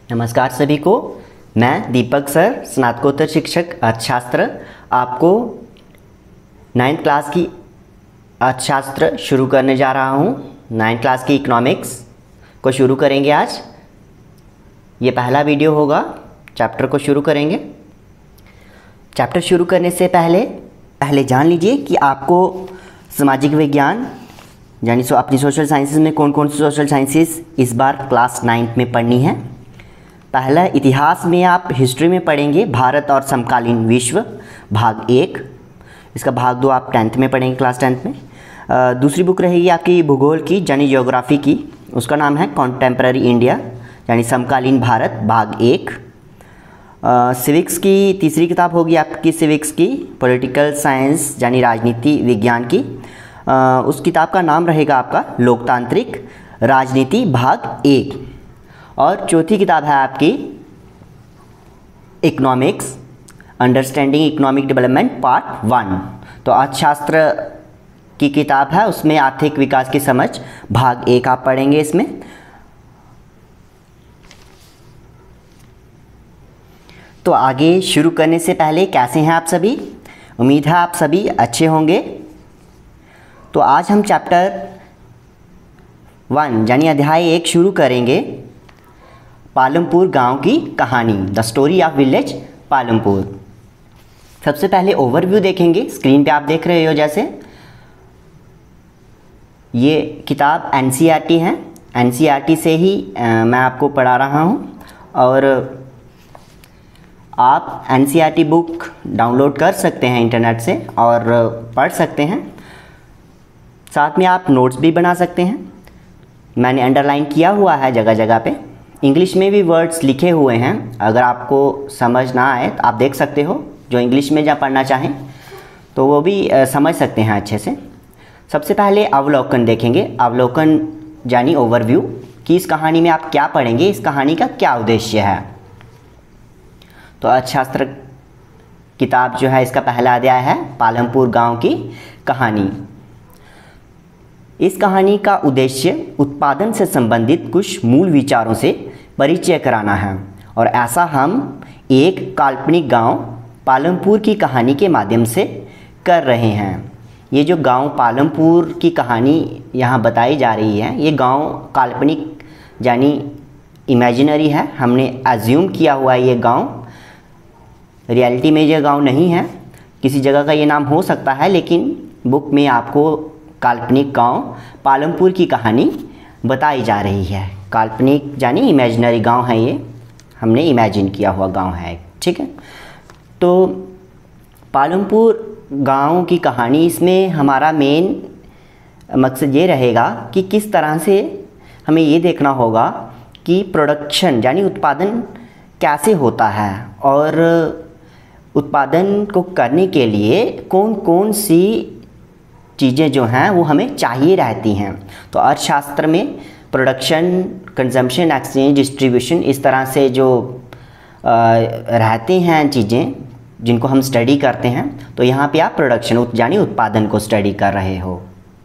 नमस्कार सभी को। मैं दीपक सर, स्नातकोत्तर शिक्षक अर्थशास्त्र, आपको 9th क्लास की अर्थशास्त्र शुरू करने जा रहा हूँ। 9th क्लास की इकोनॉमिक्स को शुरू करेंगे आज। ये पहला वीडियो होगा, चैप्टर को शुरू करेंगे। चैप्टर शुरू करने से पहले जान लीजिए कि आपको सामाजिक विज्ञान यानी अपनी सोशल साइंसेज में कौन कौन सी सोशल साइंसेस इस बार क्लास 9th में पढ़नी है। पहला, इतिहास में आप हिस्ट्री में पढ़ेंगे भारत और समकालीन विश्व भाग 1। इसका भाग 2 आप 10th में पढ़ेंगे, क्लास 10th में। दूसरी बुक रहेगी आपकी भूगोल की यानी ज्योग्राफी की, उसका नाम है कॉन्टेम्पररी इंडिया यानी समकालीन भारत भाग 1। सिविक्स की तीसरी किताब होगी आपकी सिविक्स की पॉलिटिकल साइंस यानी राजनीति विज्ञान की। उस किताब का नाम रहेगा आपका लोकतांत्रिक राजनीति भाग 1। और चौथी किताब है आपकी economics understanding economic development part 1। तो अर्थशास्त्र की किताब है, उसमें आर्थिक विकास की समझ भाग 1 आप पढ़ेंगे इसमें। तो आगे शुरू करने से पहले कैसे हैं आप सभी? उम्मीद है आप सभी अच्छे होंगे। तो आज हम चैप्टर 1 यानी अध्याय 1 शुरू करेंगे, पालमपुर गांव की कहानी, the story of village Palampur. सबसे पहले ओवरव्यू देखेंगे, स्क्रीन पे आप देख रहे हो जैसे। ये किताब एनसीईआरटी है, एनसीईआरटी से ही मैं आपको पढ़ा रहा हूँ और आप एनसीईआरटी बुक डाउनलोड कर सकते हैं इंटरनेट से और पढ़ सकते हैं। साथ में आप नोट्स भी बना सकते हैं। मैंने अंडरलाइन किया हुआ है जगह जगह पे, इंग्लिश में भी वर्ड्स लिखे हुए हैं। अगर आपको समझ ना आए तो आप देख सकते हो, जो इंग्लिश में जब पढ़ना चाहें तो वो भी समझ सकते हैं अच्छे से। सबसे पहले अवलोकन देखेंगे, अवलोकन यानी ओवरव्यू कि इस कहानी में आप क्या पढ़ेंगे, इस कहानी का क्या उद्देश्य है। तो अर्थशास्त्र किताब जो है इसका पहला अध्याय है पालमपुर गांव की कहानी। इस कहानी का उद्देश्य उत्पादन से संबंधित कुछ मूल विचारों से परिचय कराना है और ऐसा हम एक काल्पनिक गांव पालमपुर की कहानी के माध्यम से कर रहे हैं। ये जो गांव पालमपुर की कहानी यहाँ बताई जा रही है, ये गांव काल्पनिक यानी इमेजिनरी है। हमने एज्यूम किया हुआ है ये गांव, रियलिटी में ये गांव नहीं है। किसी जगह का ये नाम हो सकता है, लेकिन बुक में आपको काल्पनिक गांव पालमपुर की कहानी बताई जा रही है। काल्पनिक यानी इमेजिनरी गांव है, ये हमने इमेजिन किया हुआ गांव है, ठीक है। तो पालमपुर गांव की कहानी, इसमें हमारा मेन मकसद ये रहेगा कि किस तरह से हमें ये देखना होगा कि प्रोडक्शन यानी उत्पादन कैसे होता है और उत्पादन को करने के लिए कौन कौन सी चीज़ें जो हैं वो हमें चाहिए रहती हैं। तो अर्थशास्त्र में प्रोडक्शन, कंजम्पशन, एक्सचेंज, डिस्ट्रीब्यूशन, इस तरह से जो रहते हैं चीज़ें जिनको हम स्टडी करते हैं। तो यहाँ पे आप प्रोडक्शन यानी उत्पादन को स्टडी कर रहे हो।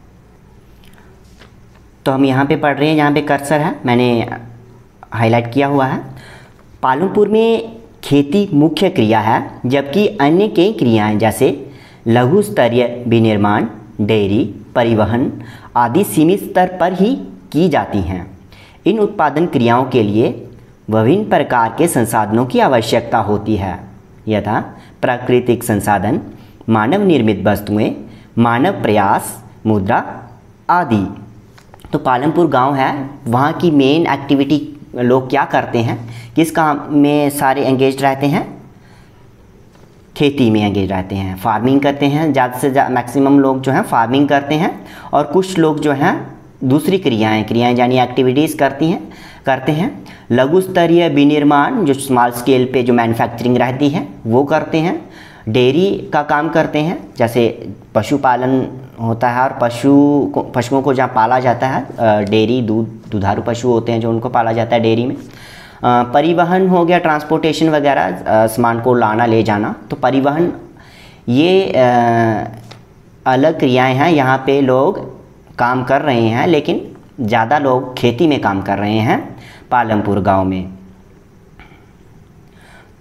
तो हम यहाँ पे पढ़ रहे हैं, यहाँ पे कर्सर है, मैंने हाईलाइट किया हुआ है। पालमपुर में खेती मुख्य क्रिया है, जबकि अन्य कई क्रियाएं जैसे लघु स्तरीय विनिर्माण, डेयरी, परिवहन आदि सीमित स्तर पर ही की जाती हैं। इन उत्पादन क्रियाओं के लिए विभिन्न प्रकार के संसाधनों की आवश्यकता होती है, यथा प्राकृतिक संसाधन, मानव निर्मित वस्तुएं, मानव प्रयास, मुद्रा आदि। तो पालमपुर गांव है, वहाँ की मेन एक्टिविटी लोग क्या करते हैं, किस काम में सारे एंगेज रहते हैं? खेती में एंगेज रहते हैं, फार्मिंग करते हैं। ज़्यादा से ज़्यादा मैक्सिमम लोग जो हैं फार्मिंग करते हैं और कुछ लोग जो हैं दूसरी क्रियाएं यानी एक्टिविटीज़ करते हैं। लघु स्तरीय विनिर्माण जो स्मॉल स्केल पे जो मैन्युफैक्चरिंग रहती है वो करते हैं। डेयरी का काम करते हैं, जैसे पशुपालन होता है और पशुओं को जहाँ पाला जाता है, डेयरी दुधारू पशु होते हैं जो उनको पाला जाता है डेयरी में। परिवहन हो गया, ट्रांसपोर्टेशन वगैरह, सामान को लाना ले जाना। तो परिवहन ये अलग क्रियाएं हैं, यहाँ पे लोग काम कर रहे हैं, लेकिन ज़्यादा लोग खेती में काम कर रहे हैं पालमपुर गांव में।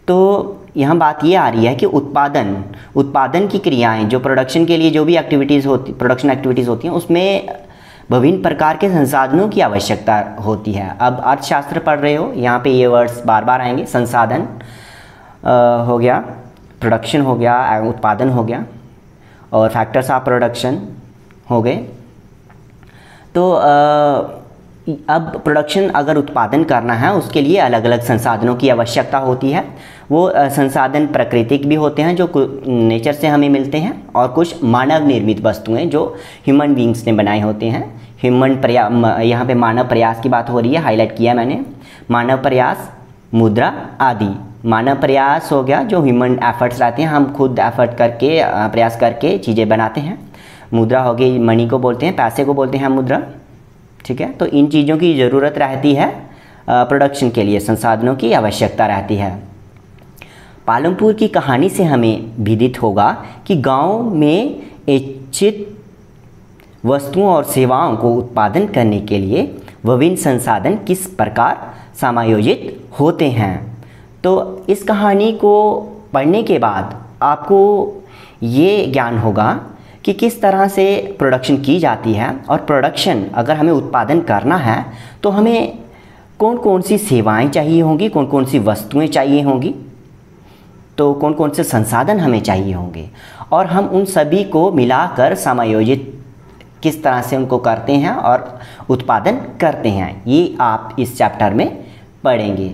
तो यहाँ बात ये आ रही है कि उत्पादन की क्रियाएं, जो प्रोडक्शन के लिए जो भी प्रोडक्शन एक्टिविटीज़ होती हैं, उसमें विभिन्न प्रकार के संसाधनों की आवश्यकता होती है। अब अर्थशास्त्र पढ़ रहे हो, यहाँ पे ये वर्ड्स बार बार आएंगे। संसाधन हो गया, प्रोडक्शन हो गया, उत्पादन हो गया, और फैक्टर्स ऑफ प्रोडक्शन हो गए। तो अब प्रोडक्शन अगर उत्पादन करना है, उसके लिए अलग अलग संसाधनों की आवश्यकता होती है। वो संसाधन प्राकृतिक भी होते हैं जो नेचर से हमें मिलते हैं, और कुछ मानव निर्मित वस्तुएं जो ह्यूमन बींग्स ने बनाए होते हैं। यहाँ पे मानव प्रयास की बात हो रही है, हाईलाइट किया मैंने। मानव प्रयास, मुद्रा आदि। मानव प्रयास हो गया जो ह्यूमन एफर्ट्स रहते हैं, हम खुद एफर्ट करके प्रयास करके चीज़ें बनाते हैं। मुद्रा हो गई, मनी को बोलते हैं, पैसे को बोलते हैं मुद्रा, ठीक है। तो इन चीज़ों की ज़रूरत रहती है प्रोडक्शन के लिए, संसाधनों की आवश्यकता रहती है। पालमपुर की कहानी से हमें विदित होगा कि गांव में इच्छित वस्तुओं और सेवाओं को उत्पादन करने के लिए विभिन्न संसाधन किस प्रकार समायोजित होते हैं। तो इस कहानी को पढ़ने के बाद आपको ये ज्ञान होगा कि किस तरह से प्रोडक्शन की जाती है, और प्रोडक्शन अगर हमें उत्पादन करना है तो हमें कौन कौन सी सेवाएं चाहिए होंगी, कौन कौन सी वस्तुएं चाहिए होंगी, तो कौन कौन से संसाधन हमें चाहिए होंगे, और हम उन सभी को मिलाकर समायोजित किस तरह से उनको करते हैं और उत्पादन करते हैं, ये आप इस चैप्टर में पढ़ेंगे।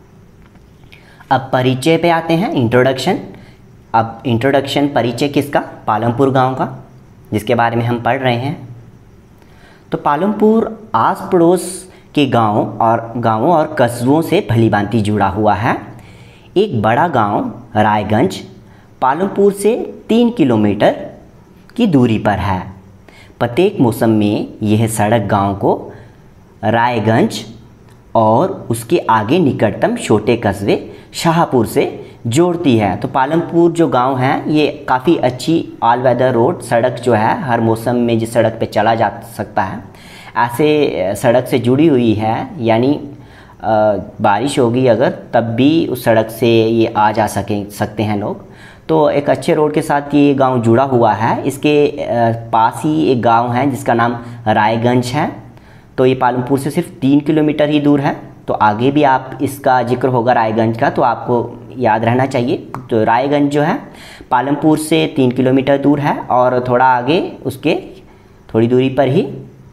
अब परिचय पे आते हैं, इंट्रोडक्शन। अब इंट्रोडक्शन, परिचय किसका? पालमपुर गांव का, जिसके बारे में हम पढ़ रहे हैं। तो पालमपुर आस पड़ोस के गांवों और कस्बों से भलीभांति जुड़ा हुआ है। एक बड़ा गांव रायगंज पालमपुर से 3 किलोमीटर की दूरी पर है। प्रत्येक मौसम में यह सड़क गांव को रायगंज और उसके आगे निकटतम छोटे कस्बे शाहपुर से जोड़ती है। तो पालमपुर जो गांव है, ये काफ़ी अच्छी ऑल वेदर रोड सड़क जो है, हर मौसम में जिस सड़क पे चला जा सकता है, ऐसे सड़क से जुड़ी हुई है। यानी बारिश होगी अगर, तब भी उस सड़क से ये आ जा सकते हैं लोग। तो एक अच्छे रोड के साथ ये गांव जुड़ा हुआ है। इसके पास ही एक गांव है जिसका नाम रायगंज है। तो ये पालमपुर से सिर्फ 3 किलोमीटर ही दूर है। तो आगे भी आप इसका जिक्र होगा रायगंज का, तो आपको याद रहना चाहिए। तो रायगंज जो है पालमपुर से 3 किलोमीटर दूर है, और थोड़ा आगे उसके थोड़ी दूरी पर ही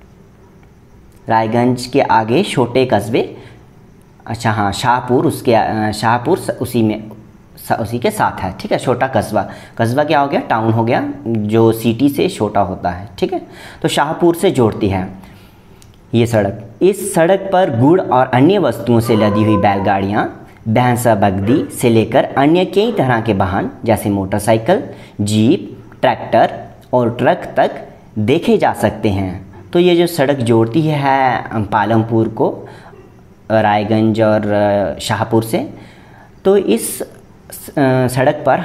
रायगंज के आगे छोटे कस्बे, अच्छा हाँ, शाहपुर शाहपुर उसी के साथ है, ठीक है। छोटा कस्बा क्या हो गया? टाउन हो गया, जो सिटी से छोटा होता है, ठीक है। तो शाहपुर से जोड़ती है ये सड़क। इस सड़क पर गुड़ और अन्य वस्तुओं से लदी हुई बैलगाड़ियाँ, भैंसा बगदी से लेकर अन्य कई तरह के वाहन जैसे मोटरसाइकिल, जीप, ट्रैक्टर और ट्रक तक देखे जा सकते हैं। तो ये जो सड़क जोड़ती है पालमपुर को रायगंज और शाहपुर से, तो इस सड़क पर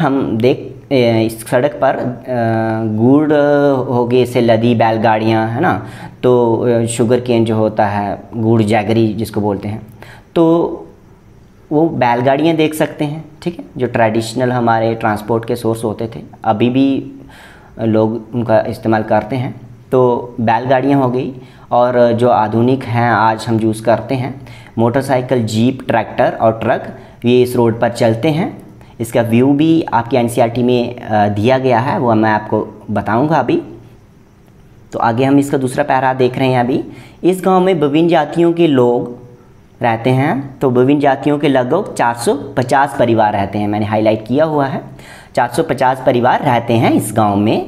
इस सड़क पर गुड़ हो गए से लदी बैलगाड़ियाँ, है ना। तो शुगर केन जो होता है, गुड़ जैगरी जिसको बोलते हैं, तो वो बैलगाड़ियाँ देख सकते हैं, ठीक है। जो ट्रेडिशनल हमारे ट्रांसपोर्ट के सोर्स होते थे, अभी भी लोग उनका इस्तेमाल करते हैं। तो बैलगाड़ियाँ हो गई, और जो आधुनिक हैं आज हम यूज़ करते हैं, मोटरसाइकिल, जीप, ट्रैक्टर और ट्रक, ये इस रोड पर चलते हैं। इसका व्यू भी आपकी एनसीईआरटी में दिया गया है, वो मैं आपको बताऊंगा अभी। तो आगे हम इसका दूसरा पैरा देख रहे हैं अभी। इस गांव में विभिन्न जातियों के लोग रहते हैं। तो विभिन्न जातियों के लगभग 450 परिवार रहते हैं, मैंने हाईलाइट किया हुआ है। 450 परिवार रहते हैं इस गांव में।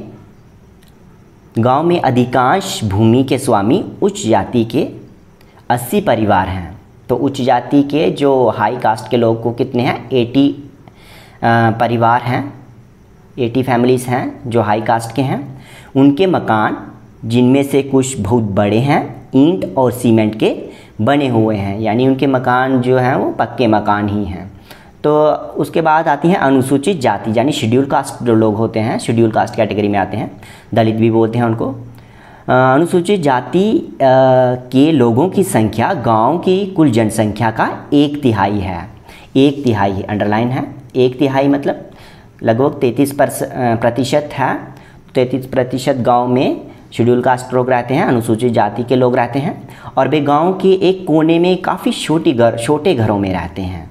गांव में अधिकांश भूमि के स्वामी उच्च जाति के 80 परिवार हैं। तो उच्च जाति के जो हाई कास्ट के लोग को कितने हैं? 80 परिवार हैं, 80 फैमिलीज़ हैं जो हाई कास्ट के हैं। उनके मकान, जिनमें से कुछ बहुत बड़े हैं, ईंट और सीमेंट के बने हुए हैं। यानी उनके मकान जो हैं वो पक्के मकान ही हैं। तो उसके बाद आती हैं अनुसूचित जाति, यानी शेड्यूल कास्ट जो लोग होते हैं, शेड्यूल कास्ट कैटेगरी में आते हैं, दलित भी बोलते हैं उनको। अनुसूचित जाति के लोगों की संख्या गांव की कुल जनसंख्या का 1/3 है। एक तिहाई, अंडरलाइन है, एक तिहाई मतलब लगभग 33% है। 33% गांव में शेड्यूल कास्ट लोग रहते हैं, अनुसूचित जाति के लोग रहते हैं, और वे गांव के एक कोने में काफ़ी छोटे घरों में रहते हैं,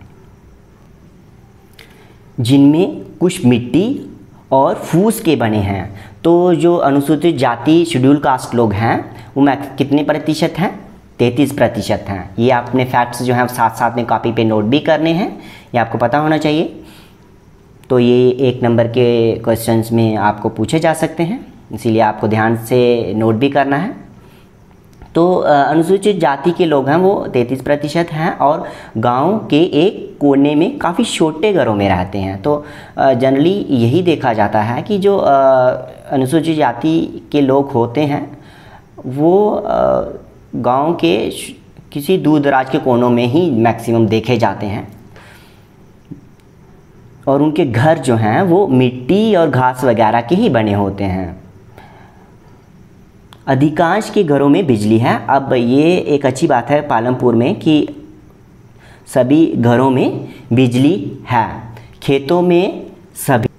जिनमें कुछ मिट्टी और फूस के बने हैं। तो जो अनुसूचित जाति शेड्यूल कास्ट लोग हैं वो कितने प्रतिशत हैं? 33% हैं। ये आपने फैक्ट्स जो हैं साथ साथ में कॉपी पे नोट भी करने हैं, ये आपको पता होना चाहिए। तो ये 1 नंबर के क्वेश्चंस में आपको पूछे जा सकते हैं, इसीलिए आपको ध्यान से नोट भी करना है। तो अनुसूचित जाति के लोग हैं वो 33% हैं और गांव के एक कोने में काफ़ी छोटे घरों में रहते हैं। तो जनरली यही देखा जाता है कि जो अनुसूचित जाति के लोग होते हैं वो गांव के किसी दूर दराज के कोनों में ही मैक्सिमम देखे जाते हैं, और उनके घर जो हैं वो मिट्टी और घास वगैरह के ही बने होते हैं। अधिकांश के घरों में बिजली है। अब ये एक अच्छी बात है पालमपुर में कि सभी घरों में बिजली है। खेतों में सभी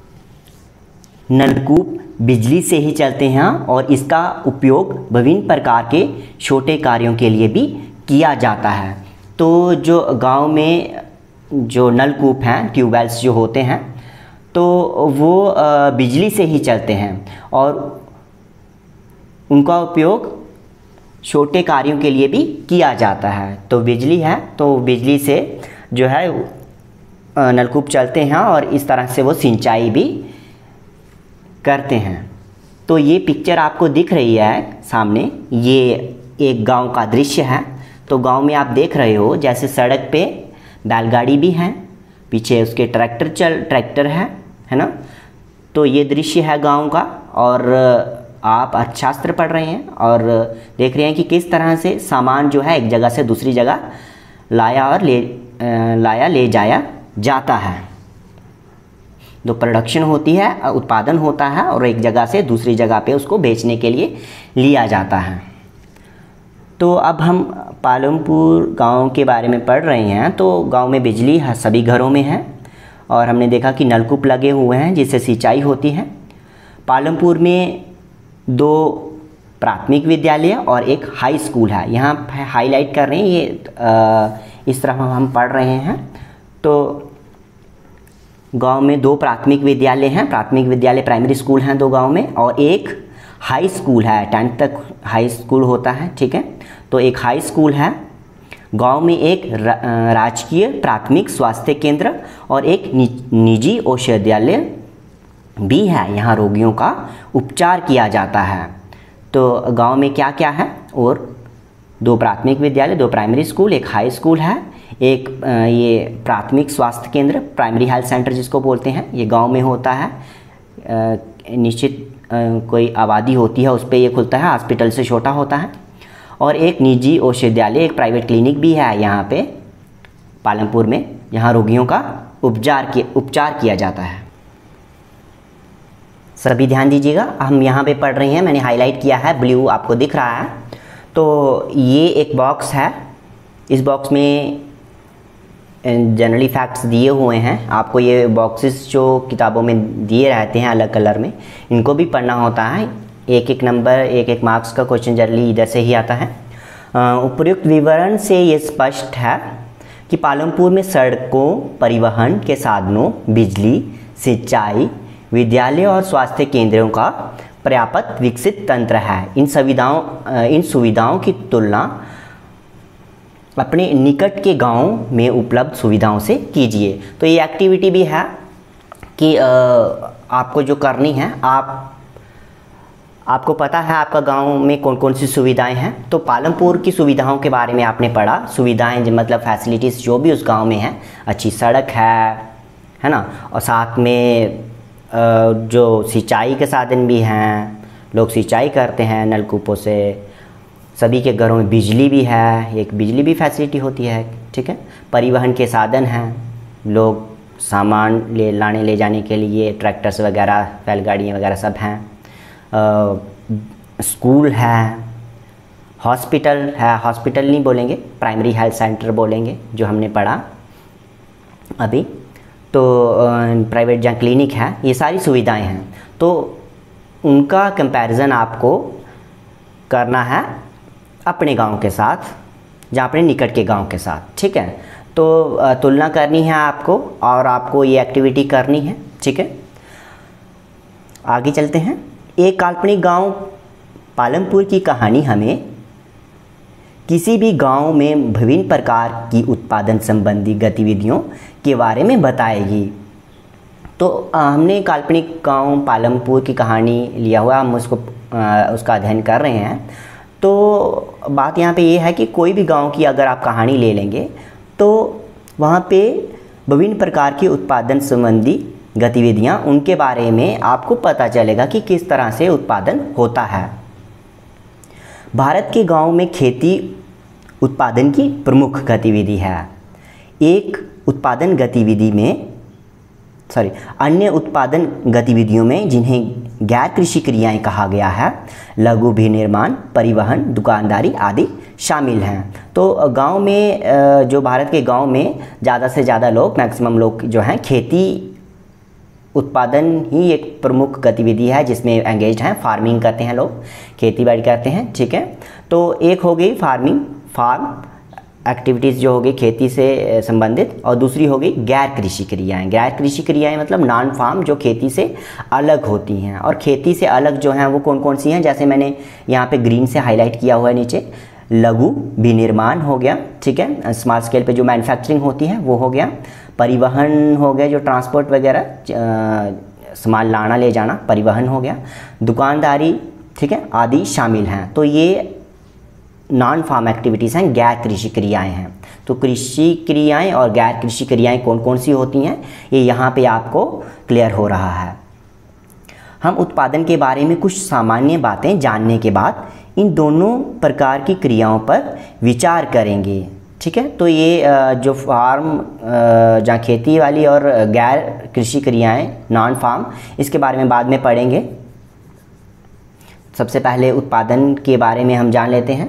नलकूप बिजली से ही चलते हैं और इसका उपयोग विभिन्न प्रकार के छोटे कार्यों के लिए भी किया जाता है। तो जो गांव में जो नलकूप हैं, ट्यूबवेल्स जो होते हैं, तो वो बिजली से ही चलते हैं और उनका उपयोग छोटे कार्यों के लिए भी किया जाता है। तो बिजली है तो बिजली से जो है नलकूप चलते हैं और इस तरह से वो सिंचाई भी करते हैं। तो ये पिक्चर आपको दिख रही है सामने, ये एक गांव का दृश्य है। तो गांव में आप देख रहे हो जैसे सड़क पे बैलगाड़ी भी है, पीछे उसके ट्रैक्टर है ना। तो ये दृश्य है गांव का, और आप अर्थशास्त्र पढ़ रहे हैं और देख रहे हैं कि किस तरह से सामान जो है एक जगह से दूसरी जगह ले जाया जाता है। जो प्रोडक्शन होती है, उत्पादन होता है और एक जगह से दूसरी जगह पे उसको बेचने के लिए लिया जाता है। तो अब हम पालमपुर गांव के बारे में पढ़ रहे हैं। तो गांव में बिजली सभी घरों में है और हमने देखा कि नलकूप लगे हुए हैं जिससे सिंचाई होती है। पालमपुर में 2 प्राथमिक विद्यालय और एक हाई स्कूल है। यहाँ हाईलाइट कर रहे हैं, ये इस तरह हम पढ़ रहे हैं। तो गांव में 2 प्राथमिक विद्यालय हैं, प्राथमिक विद्यालय प्राइमरी स्कूल हैं 2 गांव में, और एक हाई स्कूल है, 10th तक हाई स्कूल होता है, ठीक है। तो एक हाई स्कूल है। गांव में एक राजकीय प्राथमिक स्वास्थ्य केंद्र और एक निजी औषधालय भी है। यहाँ रोगियों का उपचार किया जाता है। तो गांव में क्या क्या है? और 2 प्राथमिक विद्यालय, 2 प्राइमरी स्कूल, एक हाई स्कूल है, एक ये प्राथमिक स्वास्थ्य केंद्र, प्राइमरी हेल्थ सेंटर जिसको बोलते हैं, ये गांव में होता है। निश्चित कोई आबादी होती है उस पर ये खुलता है, हॉस्पिटल से छोटा होता है। और एक निजी औषधालय, एक प्राइवेट क्लिनिक भी है यहाँ पे पालमपुर में, यहाँ रोगियों का उपचार किया जाता है। सभी ध्यान दीजिएगा, हम यहाँ पे पढ़ रहे हैं, मैंने हाईलाइट किया है, ब्लू आपको दिख रहा है। तो ये एक बॉक्स है, इस बॉक्स में जनरली फैक्ट्स दिए हुए हैं। आपको ये बॉक्सेस जो किताबों में दिए रहते हैं अलग कलर में, इनको भी पढ़ना होता है। एक नंबर, एक मार्क्स का क्वेश्चन जनरली इधर से ही आता है। उपयुक्त विवरण से ये स्पष्ट है कि पालमपुर में सड़कों, परिवहन के साधनों, बिजली, सिंचाई, विद्यालय और स्वास्थ्य केंद्रों का पर्याप्त विकसित तंत्र है। इन सुविधाओं की तुलना अपने निकट के गांव में उपलब्ध सुविधाओं से कीजिए। तो ये एक्टिविटी भी है कि आपको जो करनी है, आपको पता है आपका गांव में कौन कौन सी सुविधाएं हैं। तो पालमपुर की सुविधाओं के बारे में आपने पढ़ा। सुविधाएं मतलब फैसिलिटीज़ जो भी उस गांव में है, अच्छी सड़क है ना, और साथ में जो सिंचाई के साधन भी हैं, लोग सिंचाई करते हैं नलकूपों से। सभी के घरों में बिजली भी है, एक बिजली भी फैसिलिटी होती है, ठीक है। परिवहन के साधन हैं, लोग सामान ले जाने के लिए ट्रैक्टर्स वगैरह, बैलगाड़ियाँ वगैरह सब हैं। स्कूल है, हॉस्पिटल है, हॉस्पिटल नहीं बोलेंगे, प्राइमरी हेल्थ सेंटर बोलेंगे जो हमने पढ़ा। अभी तो प्राइवेट जहाँ क्लिनिक है, ये सारी सुविधाएं हैं, तो उनका कंपैरिजन आपको करना है अपने गांव के साथ, जहाँ अपने निकट के गांव के साथ, ठीक है। तो तुलना करनी है आपको और आपको ये एक्टिविटी करनी है, ठीक है। आगे चलते हैं। एक काल्पनिक गांव पालमपुर की कहानी हमें किसी भी गांव में विभिन्न प्रकार की उत्पादन संबंधी गतिविधियों के बारे में बताएगी। तो हमने काल्पनिक गांव पालमपुर की कहानी लिया हुआ, हम उसका अध्ययन कर रहे हैं। तो बात यहाँ पे ये है कि कोई भी गांव की अगर आप कहानी ले लेंगे तो वहाँ पे विभिन्न प्रकार की उत्पादन संबंधी गतिविधियाँ, उनके बारे में आपको पता चलेगा कि किस तरह से उत्पादन होता है। भारत के गांव में खेती उत्पादन की प्रमुख गतिविधि है। एक उत्पादन गतिविधि में अन्य उत्पादन गतिविधियों में, जिन्हें गैर कृषि क्रियाएं कहा गया है, लघु विनिर्माण, परिवहन, दुकानदारी आदि शामिल हैं। तो गांव में जो भारत के गांव में ज़्यादा से ज़्यादा लोग, मैक्सिमम लोग जो हैं, खेती उत्पादन ही एक प्रमुख गतिविधि है जिसमें एंगेज हैं। फार्मिंग करते हैं लोग, खेती बाड़ी करते हैं, ठीक है। तो एक हो गई फार्म एक्टिविटीज़ जो हो गई खेती से संबंधित, और दूसरी हो गई गैर कृषि क्रियाएँ। गैर कृषि क्रियाएँ मतलब नॉन फार्म, जो खेती से अलग होती हैं। और खेती से अलग जो हैं वो कौन कौन सी हैं, जैसे मैंने यहाँ पे ग्रीन से हाईलाइट किया हुआ है नीचे, लघु विनिर्माण हो गया, ठीक है, स्मॉल स्केल पे जो मैन्युफैक्चरिंग होती है वो हो गया। परिवहन हो गया, जो ट्रांसपोर्ट वगैरह सामान लाना ले जाना, परिवहन हो गया। दुकानदारी, ठीक है, आदि शामिल हैं। तो ये नॉन फार्म एक्टिविटीज़ हैं, गैर कृषि क्रियाएं हैं। तो कृषि क्रियाएं और गैर कृषि क्रियाएं कौन कौन सी होती हैं, ये यहाँ पे आपको क्लियर हो रहा है। हम उत्पादन के बारे में कुछ सामान्य बातें जानने के बाद इन दोनों प्रकार की क्रियाओं पर विचार करेंगे, ठीक है। तो ये जो फार्म, जहाँ खेती वाली और गैर कृषि क्रियाएं, नॉन फार्म, इसके बारे में बाद में पढ़ेंगे। सबसे पहले उत्पादन के बारे में हम जान लेते हैं।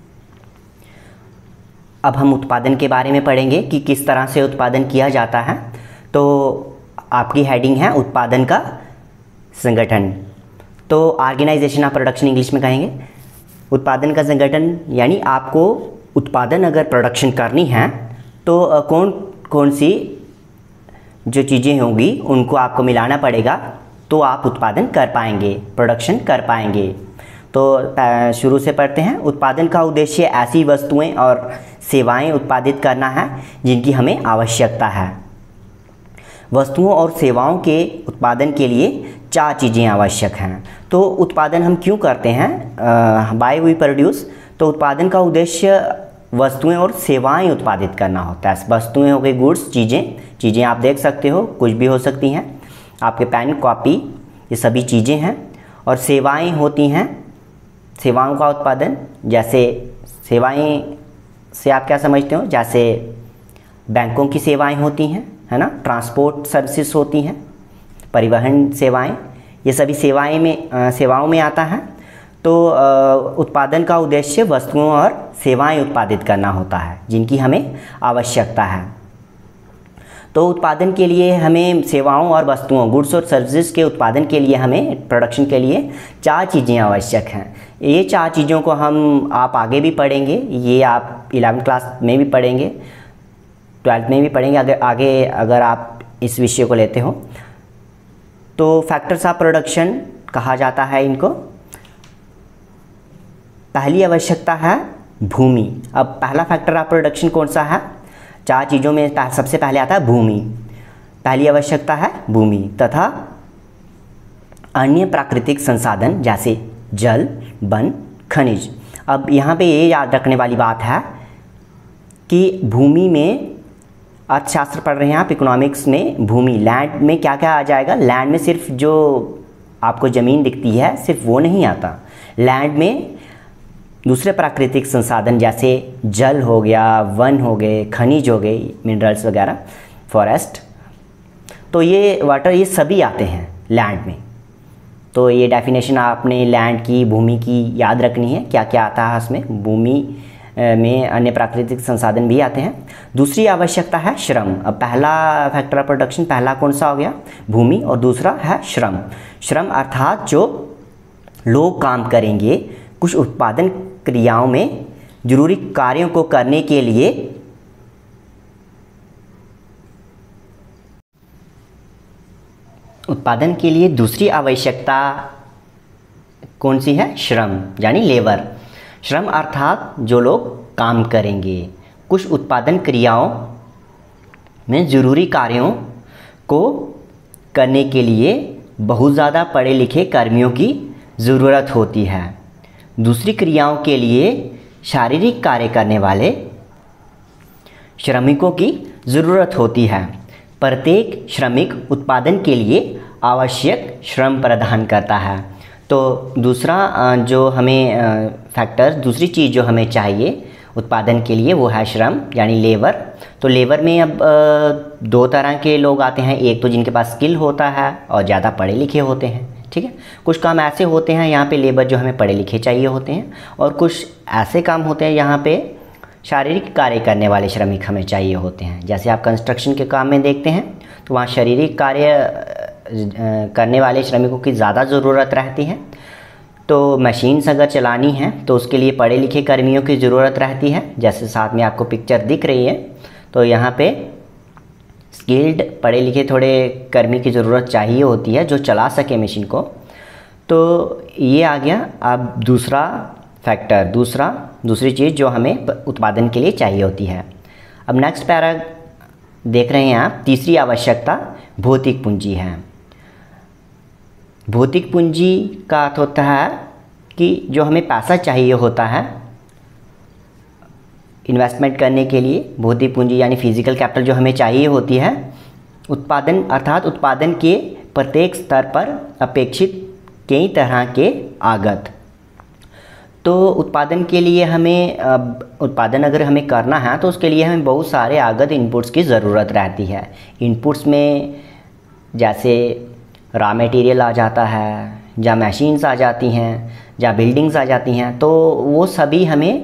अब हम उत्पादन के बारे में पढ़ेंगे कि किस तरह से उत्पादन किया जाता है। तो आपकी हेडिंग है उत्पादन का संगठन। तो ऑर्गेनाइजेशन ऑफ प्रोडक्शन इंग्लिश में कहेंगे। उत्पादन का संगठन यानी आपको उत्पादन अगर प्रोडक्शन करनी है तो कौन कौन सी जो चीज़ें होंगी उनको आपको मिलाना पड़ेगा, तो आप उत्पादन कर पाएंगे, प्रोडक्शन कर पाएंगे। तो शुरू से पढ़ते हैं। उत्पादन का उद्देश्य ऐसी वस्तुएं और सेवाएं उत्पादित करना है जिनकी हमें आवश्यकता है। वस्तुओं और सेवाओं के उत्पादन के लिए 4 चीज़ें आवश्यक हैं। तो उत्पादन हम क्यों करते हैं, बाय वी प्रोड्यूस। तो उत्पादन का उद्देश्य वस्तुएं और सेवाएं उत्पादित करना होता है। वस्तुएं हो गई गुड्स, चीज़ें आप देख सकते हो, कुछ भी हो सकती हैं, आपके पेन, कॉपी, ये सभी चीज़ें हैं। और सेवाएं होती हैं, सेवाओं का उत्पादन, जैसे सेवाएं से आप क्या समझते हो, जैसे बैंकों की सेवाएं होती हैं, है ना, ट्रांसपोर्ट सर्विसेज होती हैं, परिवहन सेवाएं, ये सभी सेवाओं में आता है। तो उत्पादन का उद्देश्य वस्तुओं और सेवाएं उत्पादित करना होता है जिनकी हमें आवश्यकता है। तो उत्पादन के लिए हमें सेवाओं और वस्तुओं, गुड्स और सर्विसेज के उत्पादन के लिए हमें प्रोडक्शन के लिए 4 चीज़ें आवश्यक हैं। ये 4 चीज़ों को आप आगे भी पढ़ेंगे, ये आप 11वीं क्लास में भी पढ़ेंगे, 12th में भी पढ़ेंगे आगे अगर आप इस विषय को लेते हो। तो फैक्टर्स ऑफ प्रोडक्शन कहा जाता है इनको। पहली आवश्यकता है भूमि। अब पहला फैक्टर ऑफ प्रोडक्शन कौन सा है, 4 चीज़ों में सबसे पहले आता है भूमि। पहली आवश्यकता है भूमि तथा अन्य प्राकृतिक संसाधन जैसे जल, वन, खनिज। अब यहाँ पे ये याद रखने वाली बात है कि भूमि में, अर्थशास्त्र पढ़ रहे हैं आप, इकोनॉमिक्स में भूमि, लैंड में क्या क्या आ जाएगा। लैंड में सिर्फ जो आपको ज़मीन दिखती है सिर्फ वो नहीं आता, लैंड में दूसरे प्राकृतिक संसाधन जैसे जल हो गया, वन हो गए, खनिज हो गए, मिनरल्स वगैरह, फॉरेस्ट, तो ये वाटर, ये सभी आते हैं लैंड में। तो ये डेफिनेशन आपने लैंड की, भूमि की याद रखनी है, क्या क्या आता है उसमें। भूमि में अन्य प्राकृतिक संसाधन भी आते हैं। दूसरी आवश्यकता है श्रम। अब पहला फैक्टर ऑफ प्रोडक्शन पहला कौन सा हो गया, भूमि, और दूसरा है श्रम। श्रम अर्थात जो लोग काम करेंगे कुछ उत्पादन क्रियाओं में जरूरी कार्यों को करने के लिए उत्पादन के लिए दूसरी आवश्यकता कौन सी है, श्रम यानी लेबर। श्रम अर्थात जो लोग काम करेंगे कुछ उत्पादन क्रियाओं में ज़रूरी कार्यों को करने के लिए बहुत ज़्यादा पढ़े लिखे कर्मियों की ज़रूरत होती है। दूसरी क्रियाओं के लिए शारीरिक कार्य करने वाले श्रमिकों की ज़रूरत होती है। प्रत्येक श्रमिक उत्पादन के लिए आवश्यक श्रम प्रदान करता है। तो दूसरा जो हमें फैक्टर, दूसरी चीज़ जो हमें चाहिए उत्पादन के लिए वो है श्रम यानी लेबर। तो लेबर में अब दो तरह के लोग आते हैं, एक तो जिनके पास स्किल होता है और ज़्यादा पढ़े लिखे होते हैं, ठीक है। कुछ काम ऐसे होते हैं यहाँ पे लेबर जो हमें पढ़े लिखे चाहिए होते हैं, और कुछ ऐसे काम होते हैं यहाँ पे शारीरिक कार्य करने वाले श्रमिक हमें चाहिए होते हैं। जैसे आप कंस्ट्रक्शन के काम में देखते हैं तो वहाँ शारीरिक कार्य करने वाले श्रमिकों की ज़्यादा ज़रूरत रहती है। तो मशीन्स अगर चलानी है तो उसके लिए पढ़े लिखे कर्मियों की ज़रूरत रहती है। जैसे साथ में आपको पिक्चर दिख रही है, तो यहाँ पे स्किल्ड पढ़े लिखे थोड़े कर्मी की ज़रूरत चाहिए होती है जो चला सके मशीन को। तो ये आ गया अब दूसरा फैक्टर, दूसरी चीज़ जो हमें उत्पादन के लिए चाहिए होती है। अब नेक्स्ट पैरा देख रहे हैं आप, तीसरी आवश्यकता भौतिक पूंजी है। भौतिक पूंजी का अर्थ होता है कि जो हमें पैसा चाहिए होता है इन्वेस्टमेंट करने के लिए, भौतिक पूंजी यानी फिजिकल कैपिटल जो हमें चाहिए होती है उत्पादन अर्थात उत्पादन के प्रत्येक स्तर पर अपेक्षित कई तरह के आगत। तो उत्पादन के लिए हमें उत्पादन अगर हमें करना है तो उसके लिए हमें बहुत सारे आगत इनपुट्स की ज़रूरत रहती है। इनपुट्स में जैसे रॉ मटेरियल आ जाता है, जहाँ मशीन्स आ जाती हैं, जहाँ बिल्डिंग्स आ जाती हैं, तो वो सभी हमें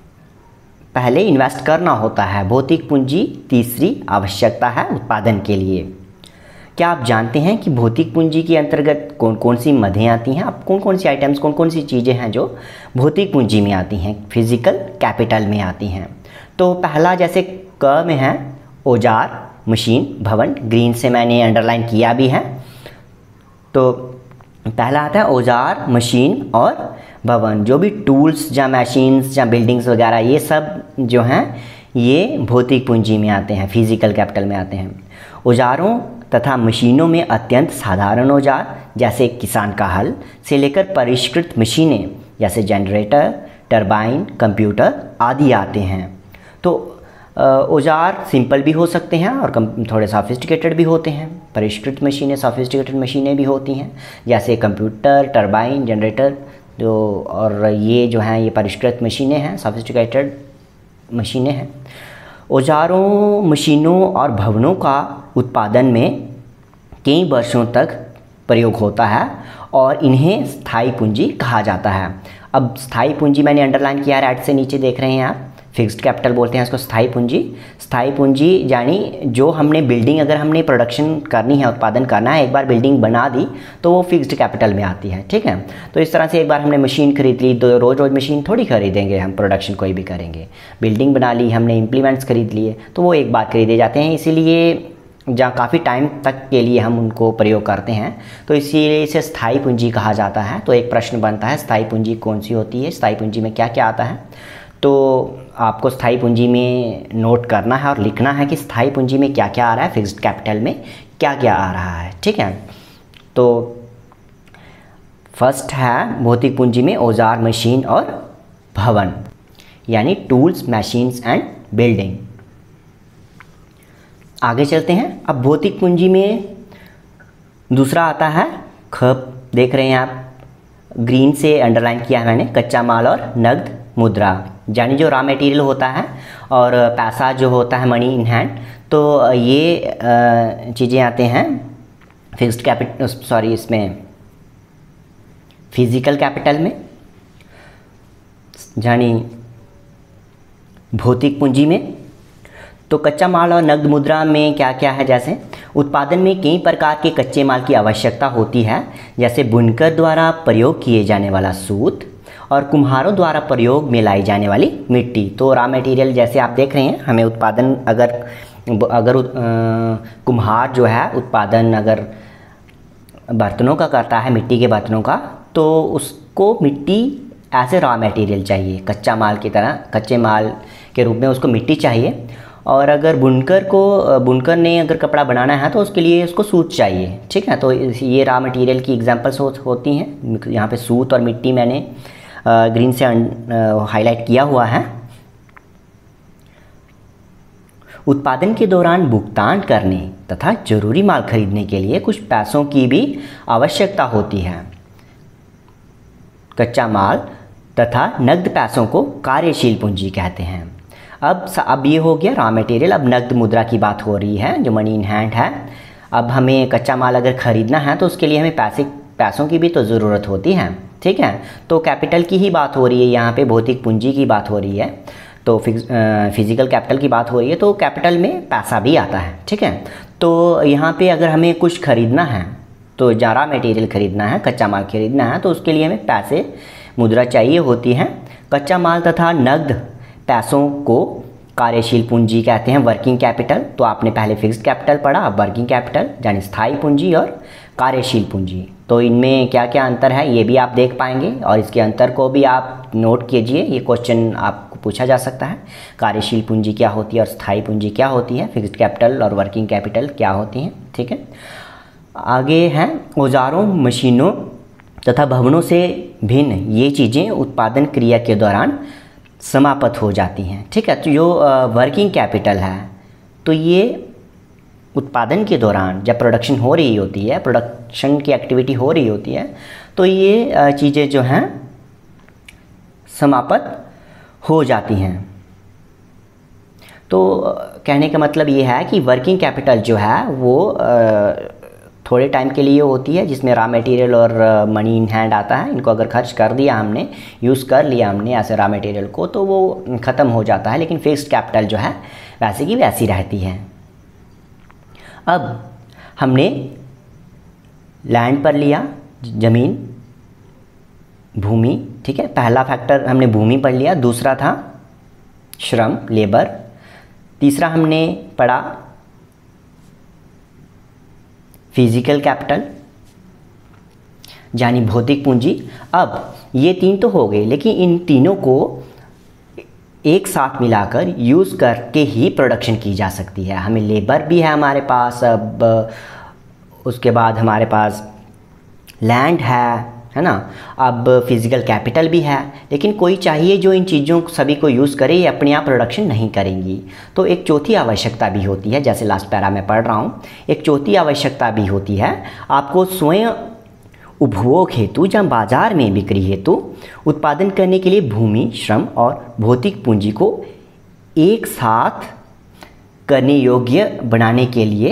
पहले इन्वेस्ट करना होता है। भौतिक पूंजी तीसरी आवश्यकता है उत्पादन के लिए। क्या आप जानते हैं कि भौतिक पूंजी के अंतर्गत कौन कौन सी मदें आती हैं? अब कौन कौन सी आइटम्स, कौन कौन सी चीज़ें हैं जो भौतिक पूंजी में आती हैं, फिजिकल कैपिटल में आती हैं? तो पहला जैसे क में है औजार, मशीन, भवन, ग्रीन से मैंने अंडरलाइन किया भी है। तो पहला आता है औजार, मशीन और भवन। जो भी टूल्स या मशीन्स या बिल्डिंग्स वगैरह ये सब जो हैं ये भौतिक पूंजी में आते हैं, फिजिकल कैपिटल में आते हैं। औजारों तथा मशीनों में अत्यंत साधारण औजार जैसे किसान का हल से लेकर परिष्कृत मशीनें जैसे जनरेटर, टरबाइन, कंप्यूटर आदि आते हैं। तो औजार सिंपल भी हो सकते हैं और थोड़े सॉफिस्टिकेटेड भी होते हैं। परिष्कृत मशीनें, सॉफिस्टिकेटेड मशीनें भी होती हैं जैसे कंप्यूटर, टरबाइन, जनरेटर जो, और ये जो हैं ये परिष्कृत मशीनें हैं, सॉफिस्टिकेटेड मशीनें हैं। औजारों, मशीनों और भवनों का उत्पादन में कई वर्षों तक प्रयोग होता है और इन्हें स्थायी पूंजी कहा जाता है। अब स्थायी पूंजी मैंने अंडरलाइन किया, राइट से नीचे देख रहे हैं आप, फिक्स्ड कैपिटल बोलते हैं इसको स्थायी पूंजी। स्थायी पूंजी यानी जो हमने बिल्डिंग अगर हमने प्रोडक्शन करनी है, उत्पादन करना है, एक बार बिल्डिंग बना दी तो वो फिक्स्ड कैपिटल में आती है, ठीक है। तो इस तरह से एक बार हमने मशीन खरीद ली, तो रोज़ रोज़ मशीन थोड़ी खरीदेंगे हम, प्रोडक्शन कोई भी करेंगे। बिल्डिंग बना ली हमने, इम्प्लीमेंट्स खरीद लिए, तो वो एक बार खरीदे जाते हैं। इसीलिए जहाँ काफ़ी टाइम तक के लिए हम उनको प्रयोग करते हैं, तो इसीलिए इसे स्थायी पूंजी कहा जाता है। तो एक प्रश्न बनता है स्थायी पूंजी कौन सी होती है, स्थायी पूंजी में क्या क्या आता है? तो आपको स्थायी पूंजी में नोट करना है और लिखना है कि स्थायी पूंजी में क्या क्या आ रहा है, फिक्स्ड कैपिटल में क्या क्या आ रहा है, ठीक है। तो फर्स्ट है भौतिक पूंजी में औजार, मशीन और भवन यानी टूल्स, मशीन्स एंड बिल्डिंग। आगे चलते हैं। अब भौतिक पूंजी में दूसरा आता है खप, देख रहे हैं आप, ग्रीन से अंडरलाइन किया है मैंने, कच्चा माल और नगद मुद्रा यानी जो रॉ मटेरियल होता है और पैसा जो होता है, मनी इन हैंड। तो ये चीज़ें आते हैं फिक्स्ड कैपिटल, सॉरी इसमें फिजिकल कैपिटल में, यानी भौतिक पूंजी में तो कच्चा माल और नकद मुद्रा में क्या क्या है, जैसे उत्पादन में कई प्रकार के कच्चे माल की आवश्यकता होती है, जैसे बुनकर द्वारा प्रयोग किए जाने वाला सूत और कुम्हारों द्वारा प्रयोग में लाई जाने वाली मिट्टी। तो रॉ मटेरियल जैसे आप देख रहे हैं, हमें उत्पादन अगर कुम्हार जो है उत्पादन अगर बर्तनों का करता है, मिट्टी के बर्तनों का, तो उसको मिट्टी ऐसे रॉ मटेरियल चाहिए, कच्चा माल की तरह, कच्चे माल के रूप में उसको मिट्टी चाहिए। और अगर बुनकर ने अगर कपड़ा बनाना है तो उसके लिए उसको सूत चाहिए, ठीक है। तो ये रॉ मटेरियल की एग्जांपल्स होती हैं। यहाँ पे सूत और मिट्टी मैंने ग्रीन से हाईलाइट किया हुआ है। उत्पादन के दौरान भुगतान करने तथा जरूरी माल खरीदने के लिए कुछ पैसों की भी आवश्यकता होती है। कच्चा माल तथा नकद पैसों को कार्यशील पूंजी कहते हैं। अब ये हो गया रॉ मटेरियल। अब नकद मुद्रा की बात हो रही है, जो मनी इन हैंड है। अब हमें कच्चा माल अगर ख़रीदना है तो उसके लिए हमें पैसों की भी तो ज़रूरत होती है, ठीक है। तो कैपिटल की ही बात हो रही है यहाँ पे, भौतिक पूंजी की बात हो रही है, तो फिजिकल कैपिटल की बात हो रही है। तो कैपिटल में पैसा भी आता है, ठीक है। तो यहाँ पे अगर हमें कुछ ख़रीदना है, तो रॉ मटेरियल ख़रीदना है, कच्चा माल खरीदना है, तो उसके लिए हमें पैसे मुद्रा चाहिए होती है। कच्चा माल तथा नकद पैसों को कार्यशील पूंजी कहते हैं, वर्किंग कैपिटल। तो आपने पहले फिक्स्ड कैपिटल पढ़ा, अब वर्किंग कैपिटल यानी स्थायी पूंजी और कार्यशील पूंजी। तो इनमें क्या क्या अंतर है ये भी आप देख पाएंगे, और इसके अंतर को भी आप नोट कीजिए। ये क्वेश्चन आपको पूछा जा सकता है, कार्यशील पूंजी क्या होती है और स्थायी पूंजी क्या होती है, फिक्स्ड कैपिटल और वर्किंग कैपिटल क्या होती हैं, ठीक है। आगे हैं औजारों, मशीनों तथा भवनों से भिन्न ये चीज़ें उत्पादन क्रिया के दौरान समाप्त हो जाती हैं, ठीक है। तो जो वर्किंग कैपिटल है, तो ये उत्पादन के दौरान जब प्रोडक्शन हो रही होती है, प्रोडक्शन की एक्टिविटी हो रही होती है, तो ये चीज़ें जो हैं समाप्त हो जाती हैं। तो कहने का मतलब ये है कि वर्किंग कैपिटल जो है वो थोड़े टाइम के लिए होती है, जिसमें रॉ मटेरियल और मनी इन हैंड आता है। इनको अगर खर्च कर दिया हमने, यूज़ कर लिया हमने ऐसे रॉ मटेरियल को, तो वो ख़त्म हो जाता है। लेकिन फिक्स्ड कैपिटल जो है वैसे की वैसी रहती है। अब हमने लैंड पर लिया, ज़मीन, भूमि, ठीक है। पहला फैक्टर हमने भूमि पढ़ लिया, दूसरा था श्रम, लेबर, तीसरा हमने पढ़ा फिजिकल कैपिटल यानी भौतिक पूंजी। अब ये तीन तो हो गए, लेकिन इन तीनों को एक साथ मिलाकर यूज़ करके ही प्रोडक्शन की जा सकती है। हमें लेबर भी है हमारे पास, अब उसके बाद हमारे पास लैंड है ना, अब फिजिकल कैपिटल भी है, लेकिन कोई चाहिए जो इन चीज़ों सभी को यूज़ करे, ये अपने आप प्रोडक्शन नहीं करेंगी। तो एक चौथी आवश्यकता भी होती है, जैसे लास्ट पैरा में पढ़ रहा हूँ, एक चौथी आवश्यकता भी होती है, आपको स्वयं उपभोग हेतु या बाजार में बिक्री हेतु उत्पादन करने के लिए भूमि, श्रम और भौतिक पूंजी को एक साथ करने योग्य बनाने के लिए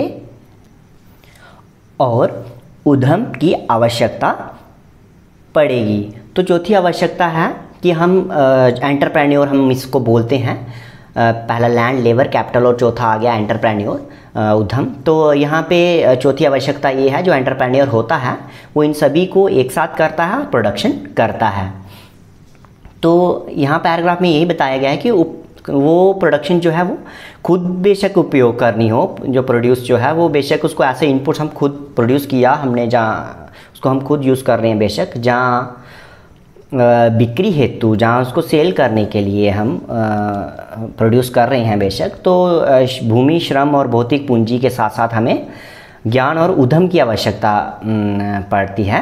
और उद्यम की आवश्यकता पड़ेगी। तो चौथी आवश्यकता है कि हम एंटरप्रेन्योर हम इसको बोलते हैं। पहला लैंड, लेबर, कैपिटल और चौथा आ गया एंटरप्रेन्योर, उद्यम। तो यहाँ पे चौथी आवश्यकता ये है, जो एंटरप्रेन्योर होता है वो इन सभी को एक साथ करता है और प्रोडक्शन करता है। तो यहाँ पैराग्राफ में यही बताया गया है कि वो प्रोडक्शन जो है वो खुद बेशक उपयोग करनी हो, जो प्रोड्यूस जो है वो बेशक उसको ऐसे इनपुट्स हम खुद प्रोड्यूस किया हमने, जहाँ उसको हम खुद यूज़ कर रहे हैं, बेशक जहाँ बिक्री हेतु, जहाँ उसको सेल करने के लिए हम प्रोड्यूस कर रहे हैं बेशक, तो भूमि, श्रम और भौतिक पूंजी के साथ साथ हमें ज्ञान और उद्यम की आवश्यकता पड़ती है।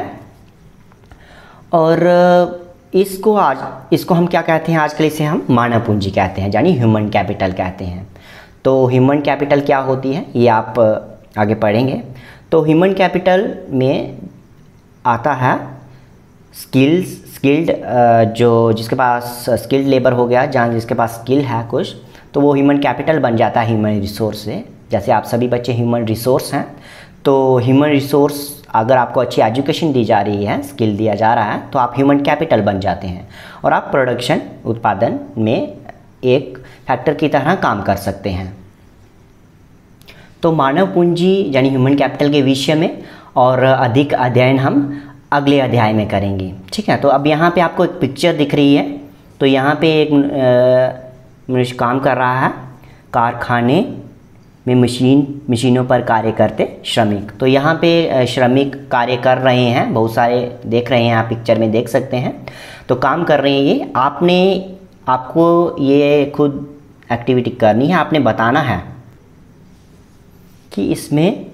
और इसको हम क्या कहते हैं आजकल, इसे हम मानव पूंजी कहते हैं, यानी ह्यूमन कैपिटल कहते हैं। तो ह्यूमन कैपिटल क्या होती है ये आप आगे पढ़ेंगे। तो ह्यूमन कैपिटल में आता है स्किल्ड, जो जिसके पास स्किल्ड लेबर हो गया, जहाँ जिसके पास स्किल है कुछ, तो वो ह्यूमन कैपिटल बन जाता है ह्यूमन रिसोर्स से। जैसे आप सभी बच्चे ह्यूमन रिसोर्स हैं, तो ह्यूमन रिसोर्स अगर आपको अच्छी एजुकेशन दी जा रही है, स्किल दिया जा रहा है, तो आप ह्यूमन कैपिटल बन जाते हैं और आप प्रोडक्शन, उत्पादन में एक फैक्टर की तरह काम कर सकते हैं। तो मानव पूंजी यानी ह्यूमन कैपिटल के विषय में और अधिक अध्ययन हम अगले अध्याय में करेंगे। ठीक है, तो अब यहाँ पे आपको एक पिक्चर दिख रही है। तो यहाँ पे एक मनुष्य काम कर रहा है, कारखाने में मशीनों पर कार्य करते श्रमिक। तो यहाँ पे श्रमिक कार्य कर रहे हैं, बहुत सारे देख रहे हैं आप पिक्चर में देख सकते हैं। तो काम कर रहे हैं ये, आपको ये खुद एक्टिविटी करनी है, आपने बताना है कि इसमें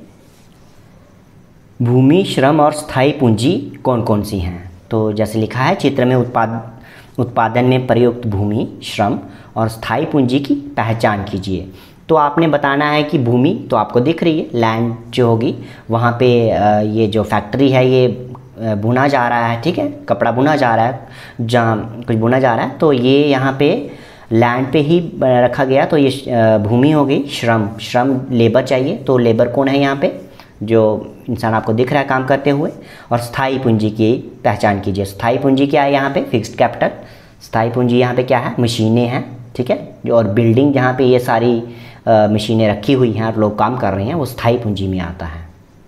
भूमि, श्रम और स्थायी पूंजी कौन कौन सी हैं। तो जैसे लिखा है चित्र में उत्पादन में प्रयुक्त भूमि, श्रम और स्थायी पूंजी की पहचान कीजिए। तो आपने बताना है कि भूमि तो आपको दिख रही है, लैंड जो होगी वहाँ पे ये जो फैक्ट्री है ये बुना जा रहा है। ठीक है, कपड़ा बुना जा रहा है, जहाँ कुछ बुना जा रहा है, तो ये यहाँ पे लैंड पे ही रखा गया। तो ये भूमि हो गई। श्रम लेबर चाहिए, तो लेबर कौन है यहाँ पे, जो इंसान आपको दिख रहा है काम करते हुए। और स्थायी पूंजी की पहचान कीजिए। स्थायी पूंजी क्या है यहाँ पे, फिक्स्ड कैपिटल। स्थायी पूंजी यहाँ पे क्या है, मशीनें हैं। ठीक है, और बिल्डिंग जहाँ पे ये सारी मशीनें रखी हुई हैं और लोग काम कर रहे हैं, वो स्थायी पूंजी में आता है।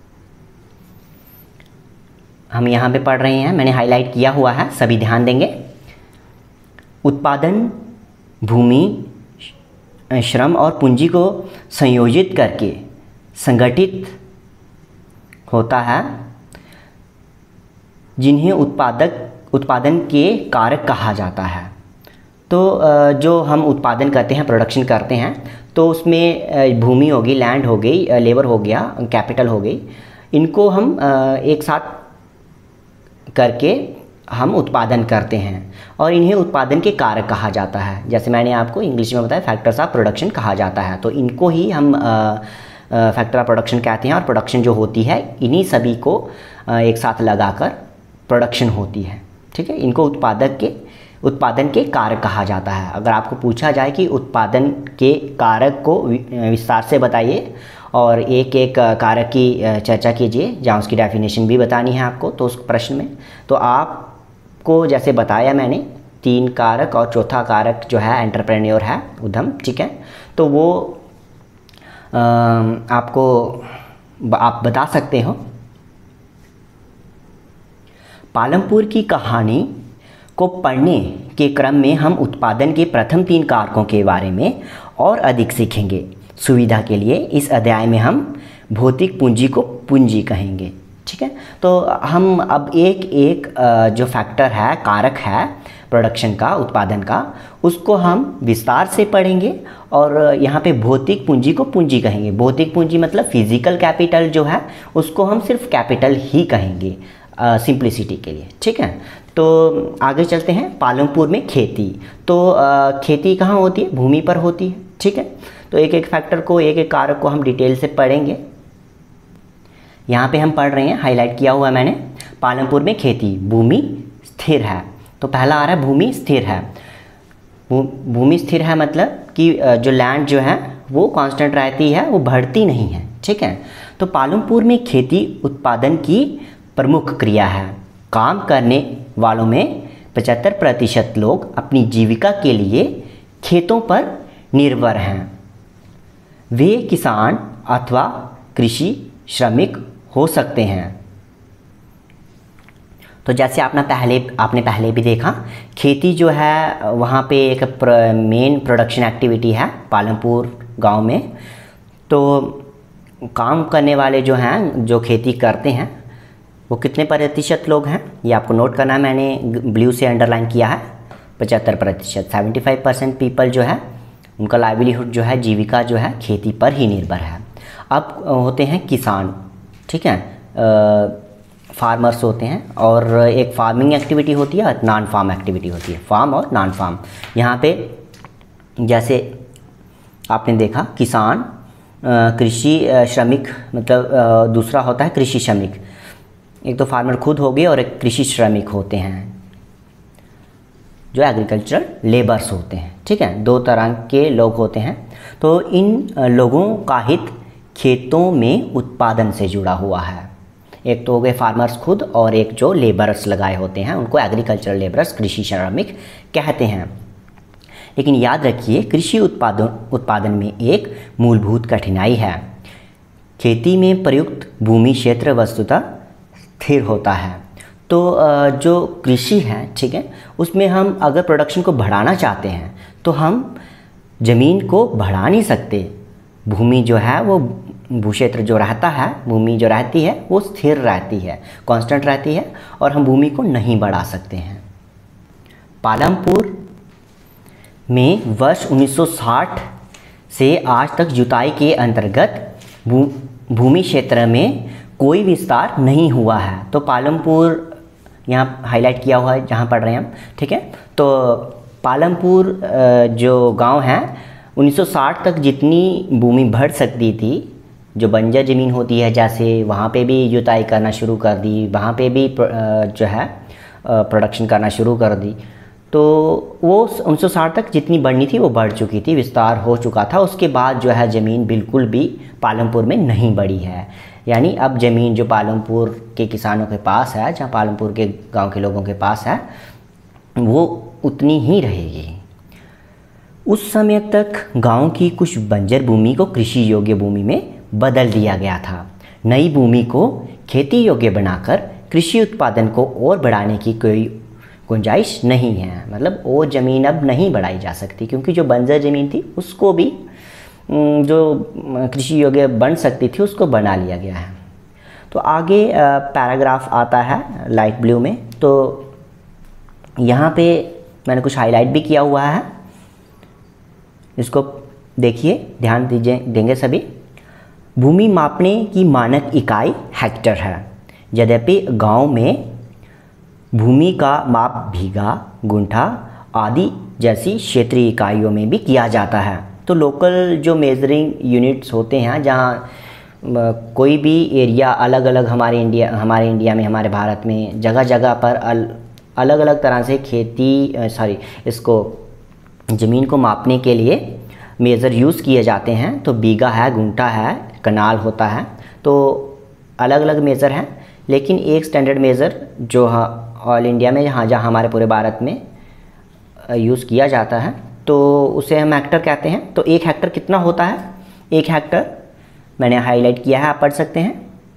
हम यहाँ पे पढ़ रहे हैं, मैंने हाईलाइट किया हुआ है, सभी ध्यान देंगे। उत्पादन भूमि, श्रम और पूंजी को संयोजित करके संगठित होता है, जिन्हें उत्पादन के कारक कहा जाता है। तो जो हम उत्पादन करते हैं, प्रोडक्शन करते हैं, तो उसमें भूमि होगी, लैंड हो गई, लेबर हो गया, कैपिटल हो गई, इनको हम एक साथ करके हम उत्पादन करते हैं और इन्हें उत्पादन के कारक कहा जाता है। जैसे मैंने आपको इंग्लिश में बताया, फैक्टर्स ऑफ प्रोडक्शन कहा जाता है। तो इनको ही हम फैक्टर ऑफ प्रोडक्शन कहते हैं। और प्रोडक्शन जो होती है, इन्हीं सभी को एक साथ लगाकर प्रोडक्शन होती है। ठीक है, इनको उत्पादन के कारक कहा जाता है। अगर आपको पूछा जाए कि उत्पादन के कारक को विस्तार से बताइए और एक एक कारक की चर्चा कीजिए, जहाँ उसकी डेफिनेशन भी बतानी है आपको, तो उस प्रश्न में तो आपको जैसे बताया मैंने 3 कारक और चौथा कारक जो है एंटरप्रेन्योर है, उद्यम। ठीक है, तो वो आप बता सकते हो। पालमपुर की कहानी को पढ़ने के क्रम में हम उत्पादन के प्रथम 3 कारकों के बारे में और अधिक सीखेंगे। सुविधा के लिए इस अध्याय में हम भौतिक पूंजी को पूंजी कहेंगे। ठीक है, तो हम अब एक जो फैक्टर है, कारक है प्रोडक्शन का, उत्पादन का, उसको हम विस्तार से पढ़ेंगे और यहाँ पे भौतिक पूंजी को पूंजी कहेंगे। भौतिक पूंजी मतलब फिजिकल कैपिटल जो है, उसको हम सिर्फ कैपिटल ही कहेंगे सिंप्लिसिटी के लिए। ठीक है, तो आगे चलते हैं। पालमपुर में खेती, तो खेती कहाँ होती है, भूमि पर होती है। ठीक है, तो एक एक फैक्टर को, एक एक कारक को हम डिटेल से पढ़ेंगे। यहाँ पे हम पढ़ रहे हैं, हाईलाइट किया हुआ है मैंने, पालमपुर में खेती, भूमि स्थिर है। तो पहला आ रहा है भूमि स्थिर है। भूमि स्थिर है मतलब कि जो लैंड जो है वो कांस्टेंट रहती है, वो बढ़ती नहीं है। ठीक है, तो पालमपुर में खेती उत्पादन की प्रमुख क्रिया है। काम करने वालों में 75% लोग अपनी जीविका के लिए खेतों पर निर्भर हैं। वे किसान अथवा कृषि श्रमिक हो सकते हैं। तो जैसे आपने पहले भी देखा, खेती जो है वहाँ पे एक मेन प्रोडक्शन एक्टिविटी है पालमपुर गांव में। तो काम करने वाले जो हैं, जो खेती करते हैं, वो कितने प्रतिशत लोग हैं, ये आपको नोट करना है। मैंने ब्लू से अंडरलाइन किया है, 75%। 75% पीपल जो है, उनका लाइवलीहुड जो है, जीविका जो है, खेती पर ही निर्भर है। अब होते हैं किसान। ठीक है, फार्मर्स होते हैं, और एक फार्मिंग एक्टिविटी होती है, नॉन फार्म एक्टिविटी होती है, फार्म और नॉन फार्म। यहाँ पे जैसे आपने देखा, किसान, कृषि श्रमिक, मतलब दूसरा होता है कृषि श्रमिक। एक तो फार्मर खुद हो गए और एक कृषि श्रमिक होते हैं, जो एग्रीकल्चरल लेबर्स होते हैं। ठीक है, 2 तरह के लोग होते हैं। तो इन लोगों का हित खेतों में उत्पादन से जुड़ा हुआ है। एक तो हो गए फार्मर्स खुद, और एक जो लेबर्स लगाए होते हैं, उनको एग्रीकल्चरल लेबर्स, कृषि श्रमिक कहते हैं। लेकिन याद रखिए कृषि उत्पादन में एक मूलभूत कठिनाई है। खेती में प्रयुक्त भूमि क्षेत्र वस्तुतः स्थिर होता है। तो जो कृषि है, ठीक है, उसमें हम अगर प्रोडक्शन को बढ़ाना चाहते हैं तो हम ज़मीन को बढ़ा नहीं सकते। भूमि जो है वो भूक्षेत्र जो रहता है, भूमि जो रहती है वो स्थिर रहती है, कांस्टेंट रहती है, और हम भूमि को नहीं बढ़ा सकते हैं। पालमपुर में वर्ष 1960 से आज तक जुताई के अंतर्गत भूमि क्षेत्र में कोई विस्तार नहीं हुआ है। तो पालमपुर यहाँ हाईलाइट किया हुआ है जहाँ पढ़ रहे हैं हम, ठीक है। तो पालमपुर जो गांव है 1960 तक जितनी भूमि बढ़ सकती थी, जो बंजर ज़मीन होती है जैसे, वहाँ पे भी जुताई करना शुरू कर दी, वहाँ पे भी जो है प्रोडक्शन करना शुरू कर दी। तो वो 1960 तक जितनी बढ़नी थी वो बढ़ चुकी थी, विस्तार हो चुका था। उसके बाद जो है ज़मीन बिल्कुल भी पालमपुर में नहीं बढ़ी है। यानी अब ज़मीन जो पालमपुर के किसानों के पास है, जहाँ पालमपुर के गांव के लोगों के पास है, वो उतनी ही रहेगी। उस समय तक गांव की कुछ बंजर भूमि को कृषि योग्य भूमि में बदल दिया गया था। नई भूमि को खेती योग्य बनाकर कृषि उत्पादन को और बढ़ाने की कोई गुंजाइश नहीं है। मतलब वो ज़मीन अब नहीं बढ़ाई जा सकती, क्योंकि जो बंजर ज़मीन थी उसको भी जो कृषि योग्य बन सकती थी उसको बना लिया गया है। तो आगे पैराग्राफ आता है लाइट ब्लू में। तो यहाँ पे मैंने कुछ हाईलाइट भी किया हुआ है, इसको देखिए, ध्यान देंगे सभी। भूमि मापने की मानक इकाई हेक्टर है। यद्यपि गांव में भूमि का माप बीघा, गुंठा आदि जैसी क्षेत्रीय इकाइयों में भी किया जाता है। तो लोकल जो मेजरिंग यूनिट्स होते हैं, जहाँ कोई भी एरिया अलग अलग हमारे इंडिया में, हमारे भारत में जगह जगह पर अलग अलग तरह से इसको ज़मीन को मापने के लिए मेज़र यूज़ किए जाते हैं। तो बीघा है, गुंठा है, कनाल होता है, तो अलग अलग मेज़र हैं। लेकिन एक स्टैंडर्ड मेज़र जो ऑल इंडिया में जहाँ हमारे पूरे भारत में यूज़ किया जाता है, तो उसे हम हेक्टर कहते हैं। तो एक हेक्टर कितना होता है? एक हेक्टर मैंने हाईलाइट किया है, आप पढ़ सकते हैं।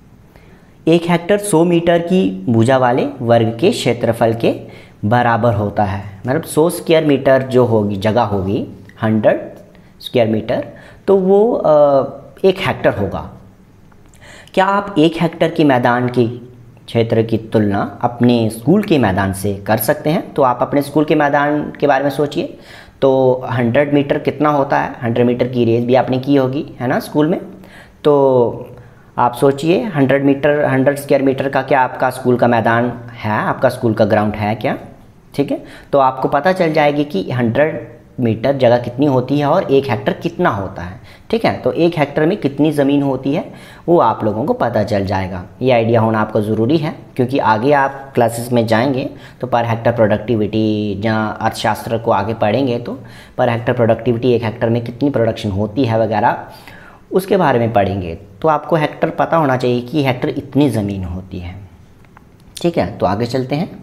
एक हेक्टर 100 मीटर की भुजा वाले वर्ग के क्षेत्रफल के बराबर होता है। मतलब 100 स्क्वायर मीटर जो होगी जगह होगी, 100 स्क्वायर मीटर, तो वो एक हेक्टर होगा। क्या आप एक हेक्टर के मैदान की क्षेत्र की तुलना अपने स्कूल के मैदान से कर सकते हैं? तो आप अपने स्कूल के मैदान के बारे में सोचिए। तो 100 मीटर कितना होता है? 100 मीटर की रेस भी आपने की होगी, है ना, स्कूल में। तो आप सोचिए 100 मीटर, 100 स्क्वायर मीटर का क्या आपका स्कूल का मैदान है, आपका स्कूल का ग्राउंड है क्या? ठीक है, तो आपको पता चल जाएगी कि 100 मीटर जगह कितनी होती है और एक हेक्टर कितना होता है। ठीक है, तो एक हेक्टर में कितनी ज़मीन होती है वो आप लोगों को पता चल जाएगा। ये आइडिया होना आपको ज़रूरी है, क्योंकि आगे आप क्लासेस में जाएंगे तो पर हेक्टर प्रोडक्टिविटी, जहाँ अर्थशास्त्र को आगे पढ़ेंगे तो पर हेक्टर प्रोडक्टिविटी, एक हेक्टर में कितनी प्रोडक्शन होती है वगैरह, उसके बारे में पढ़ेंगे। तो आपको हेक्टर पता होना चाहिए कि हेक्टर इतनी ज़मीन होती है। ठीक है, तो आगे चलते हैं।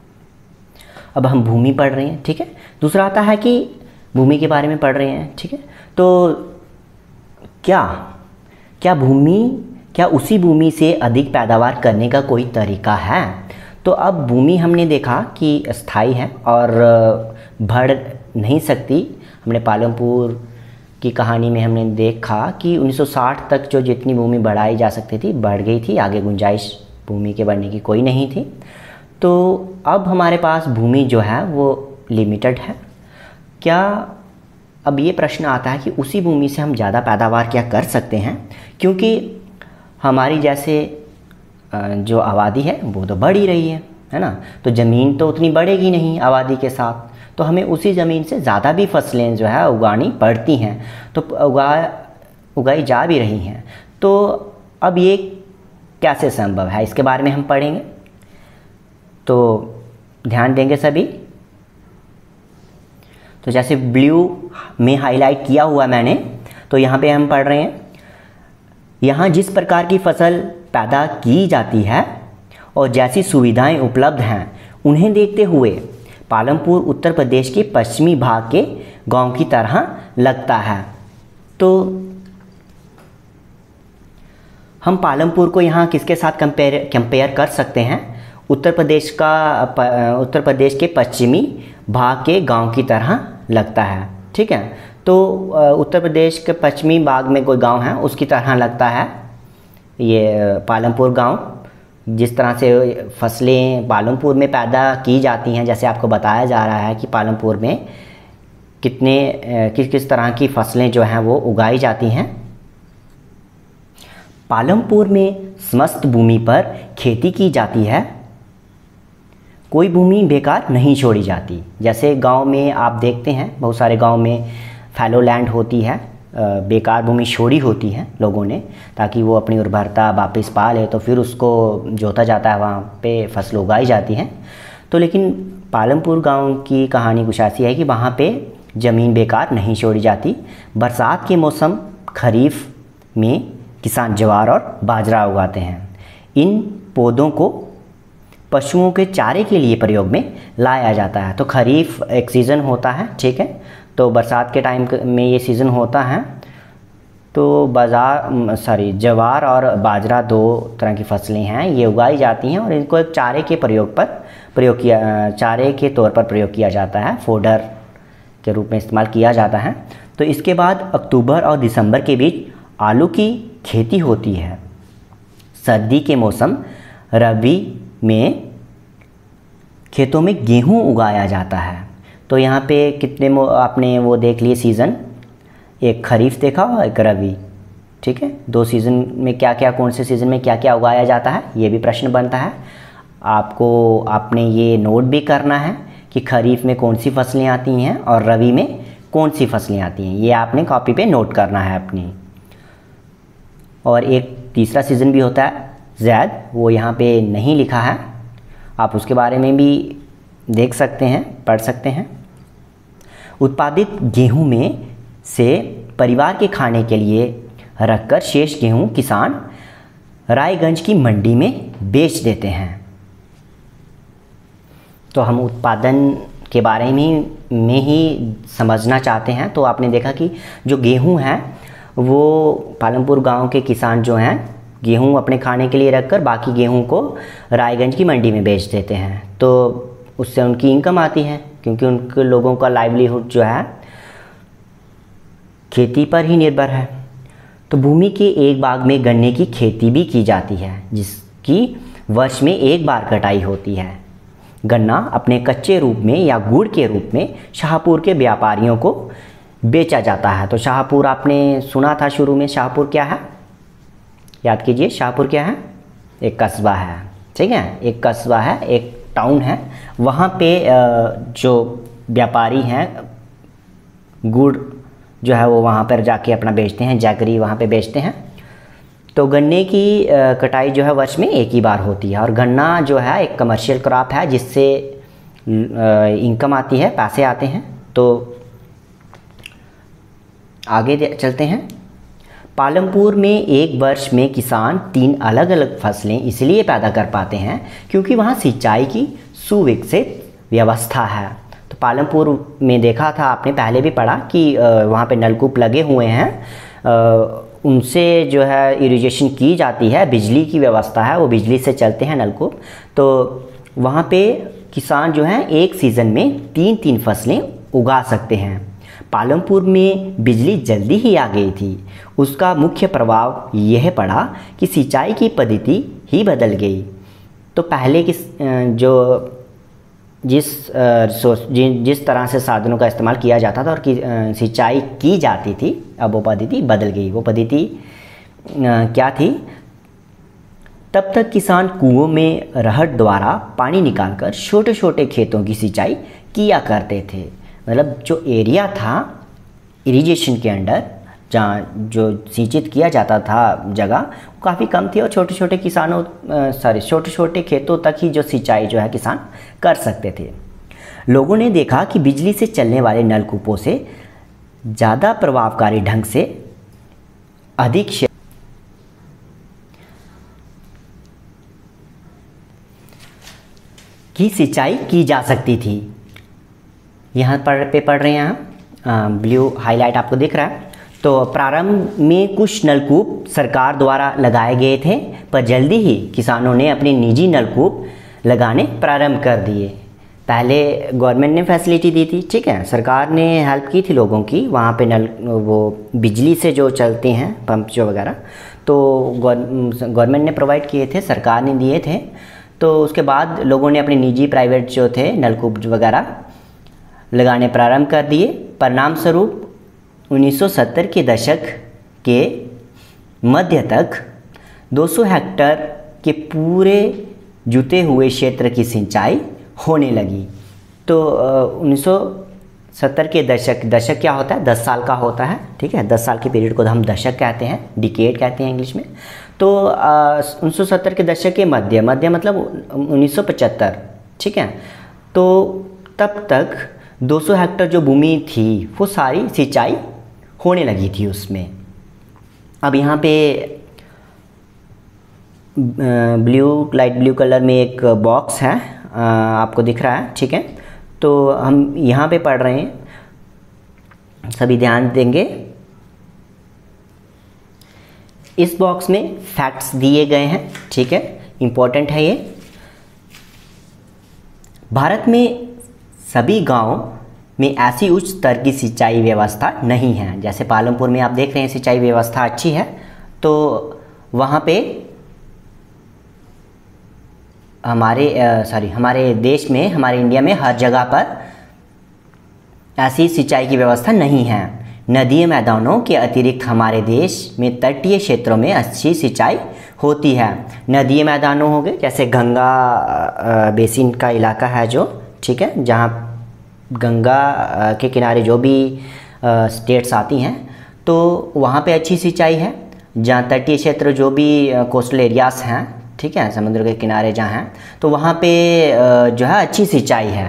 अब हम भूमि पढ़ रहे हैं, ठीक है। दूसरा आता है कि भूमि के बारे में पढ़ रहे हैं, ठीक है। तो क्या उसी भूमि से अधिक पैदावार करने का कोई तरीका है? तो अब भूमि हमने देखा कि स्थायी है और बढ़ नहीं सकती। हमने पालमपुर की कहानी में हमने देखा कि 1960 तक जो जितनी भूमि बढ़ाई जा सकती थी बढ़ गई थी, आगे गुंजाइश भूमि के बढ़ने की कोई नहीं थी। तो अब हमारे पास भूमि जो है वो लिमिटेड है। क्या अब ये प्रश्न आता है कि उसी भूमि से हम ज़्यादा पैदावार क्या कर सकते हैं? क्योंकि हमारी जैसे जो आबादी है वो तो बढ़ ही रही है ना, तो ज़मीन तो उतनी बढ़ेगी नहीं आबादी के साथ, तो हमें उसी ज़मीन से ज़्यादा भी फसलें जो है उगानी पड़ती हैं, तो उगाई जा भी रही हैं। तो अब ये कैसे संभव है, इसके बारे में हम पढ़ेंगे। तो ध्यान देंगे सभी। तो जैसे ब्लू में हाईलाइट किया हुआ मैंने, तो यहाँ पे हम पढ़ रहे हैं, यहाँ जिस प्रकार की फसल पैदा की जाती है और जैसी सुविधाएं उपलब्ध हैं उन्हें देखते हुए पालमपुर उत्तर प्रदेश के पश्चिमी भाग के गांव की तरह लगता है। तो हम पालमपुर को यहाँ किसके साथ कंपेयर कर सकते हैं? उत्तर प्रदेश के पश्चिमी भाग के गांव की तरह लगता है। ठीक है, तो उत्तर प्रदेश के पश्चिमी भाग में कोई गांव है उसकी तरह लगता है ये पालमपुर गांव। जिस तरह से फसलें पालमपुर में पैदा की जाती हैं, जैसे आपको बताया जा रहा है कि पालमपुर में किस किस तरह की फसलें जो हैं वो उगाई जाती हैं। पालमपुर में समस्त भूमि पर खेती की जाती है, कोई भूमि बेकार नहीं छोड़ी जाती। जैसे गांव में आप देखते हैं बहुत सारे गांव में फैलो लैंड होती है, बेकार भूमि छोड़ी होती है लोगों ने, ताकि वो अपनी उर्वरता वापस पा ले, तो फिर उसको जोता जाता है, वहाँ पे फसल उगाई जाती हैं। तो लेकिन पालमपुर गांव की कहानी कुछ ऐसी है कि वहाँ पे ज़मीन बेकार नहीं छोड़ी जाती। बरसात के मौसम खरीफ में किसान ज्वार और बाजरा उगाते हैं। इन पौधों को पशुओं के चारे के लिए प्रयोग में लाया जाता है। तो खरीफ एक सीज़न होता है, ठीक है, तो बरसात के टाइम में ये सीज़न होता है। तो ज्वार और बाजरा दो तरह की फसलें हैं, ये उगाई जाती हैं और इनको एक चारे के तौर पर प्रयोग किया जाता है, फोडर के रूप में इस्तेमाल किया जाता है। तो इसके बाद अक्टूबर और दिसंबर के बीच आलू की खेती होती है। सर्दी के मौसम रबी में खेतों में गेहूं उगाया जाता है। तो यहाँ पे आपने वो देख लिए सीज़न, एक खरीफ देखा और एक रबी, ठीक है। दो सीज़न में कौन से सीज़न में क्या क्या उगाया जाता है, ये भी प्रश्न बनता है। आपने ये नोट भी करना है कि खरीफ में कौन सी फसलें आती हैं और रबी में कौन सी फसलें आती हैं, ये आपने कॉपी पे नोट करना है अपनी। और एक तीसरा सीज़न भी होता है ज़ैद, वो यहाँ पे नहीं लिखा है, आप उसके बारे में भी देख सकते हैं, पढ़ सकते हैं। उत्पादित गेहूं में से परिवार के खाने के लिए रखकर शेष गेहूं किसान रायगंज की मंडी में बेच देते हैं। तो हम उत्पादन के बारे में ही समझना चाहते हैं। तो आपने देखा कि जो गेहूं है वो पालमपुर गांव के किसान जो हैं गेहूं अपने खाने के लिए रखकर बाकी गेहूं को रायगंज की मंडी में बेच देते हैं। तो उससे उनकी इनकम आती है, क्योंकि उनके लोगों का लाइवलीहुड जो है खेती पर ही निर्भर है। तो भूमि के एक भाग में गन्ने की खेती भी की जाती है, जिसकी वर्ष में एक बार कटाई होती है। गन्ना अपने कच्चे रूप में या गुड़ के रूप में शाहपुर के व्यापारियों को बेचा जाता है। तो शाहपुर आपने सुना था शुरू में, शाहपुर क्या है, याद कीजिए, शाहपुर क्या है, एक कस्बा है, ठीक है, एक कस्बा है, एक टाउन है। वहाँ पे जो व्यापारी हैं गुड़ जो है वो वहाँ पर जाके अपना बेचते हैं, जैगरी वहाँ पे बेचते हैं। तो गन्ने की कटाई जो है वर्ष में एक ही बार होती है। और गन्ना जो है एक कमर्शियल क्रॉप है जिससे इनकम आती है, पैसे आते हैं। तो आगे चलते हैं। पालमपुर में एक वर्ष में किसान 3 अलग अलग फसलें इसलिए पैदा कर पाते हैं क्योंकि वहाँ सिंचाई की सुविकसित व्यवस्था है। तो पालमपुर में देखा था आपने, पहले भी पढ़ा कि वहाँ पे नलकूप लगे हुए हैं, उनसे जो है इरिगेशन की जाती है, बिजली की व्यवस्था है, वो बिजली से चलते हैं नलकूप। तो वहाँ पे किसान जो हैं एक सीज़न में 3-3 फसलें उगा सकते हैं। पालमपुर में बिजली जल्दी ही आ गई थी। उसका मुख्य प्रभाव यह पड़ा कि सिंचाई की पद्धति ही बदल गई। तो पहले जिस तरह से साधनों का इस्तेमाल किया जाता था और सिंचाई की जाती थी, अब वो पद्धति बदल गई। वो पद्धति क्या थी? तब तक किसान कुओं में रहट द्वारा पानी निकालकर छोटे छोटे खेतों की सिंचाई किया करते थे। मतलब जो एरिया था इरिगेशन के अंडर जहाँ जो सिंचित किया जाता था जगह काफ़ी कम थी और छोटे छोटे खेतों तक ही जो सिंचाई जो है किसान कर सकते थे। लोगों ने देखा कि बिजली से चलने वाले नलकूपों से ज़्यादा प्रभावकारी ढंग से अधिक की सिंचाई की जा सकती थी। यहाँ पे पढ़ रहे हैं ब्लू हाईलाइट आपको दिख रहा है। तो प्रारंभ में कुछ नलकूप सरकार द्वारा लगाए गए थे, पर जल्दी ही किसानों ने अपने निजी नलकूप लगाने प्रारंभ कर दिए। पहले गवर्नमेंट ने फैसिलिटी दी थी, ठीक है, सरकार ने हेल्प की थी लोगों की, वहाँ पे नल वो बिजली से जो चलते हैं पंप जो वगैरह, तो गवर्नमेंट ने प्रोवाइड किए थे, सरकार ने दिए थे। तो उसके बाद लोगों ने अपने निजी प्राइवेट जो थे नलकूप वगैरह लगाने प्रारंभ कर दिए। परिणाम स्वरूप 1970 के दशक के मध्य तक 200 हेक्टेयर के पूरे जुते हुए क्षेत्र की सिंचाई होने लगी। तो 1970 के दशक क्या होता है, 10 साल का होता है, ठीक है, 10 साल के पीरियड को हम दशक कहते हैं, डिकेड कहते हैं इंग्लिश में। तो 1970 के दशक के मध्य मतलब 1975, ठीक है, तो तब तक 200 हेक्टेयर जो भूमि थी वो सारी सिंचाई होने लगी थी उसमें। अब यहाँ पे लाइट ब्लू कलर में एक बॉक्स है, आपको दिख रहा है, ठीक है। तो हम यहाँ पे पढ़ रहे हैं, सभी ध्यान देंगे। इस बॉक्स में फैक्ट्स दिए गए हैं, ठीक है, इम्पोर्टेंट है ये। भारत में सभी गांव में ऐसी उच्च स्तर की सिंचाई व्यवस्था नहीं है। जैसे पालमपुर में आप देख रहे हैं सिंचाई व्यवस्था अच्छी है, तो वहाँ पे हमारे देश में, हमारे इंडिया में हर जगह पर ऐसी सिंचाई की व्यवस्था नहीं है। नदीय मैदानों के अतिरिक्त हमारे देश में तटीय क्षेत्रों में अच्छी सिंचाई होती है। नदीय मैदानों हो गए, जैसे गंगा बेसिन का इलाका है जो, ठीक है, जहाँ गंगा के किनारे जो भी स्टेट्स आती हैं, तो वहाँ पे अच्छी सिंचाई है। जहाँ तटीय क्षेत्र जो भी कोस्टल एरियाज़ हैं, ठीक है, समुद्र के किनारे जहाँ हैं, तो वहाँ पे जो है अच्छी सिंचाई है।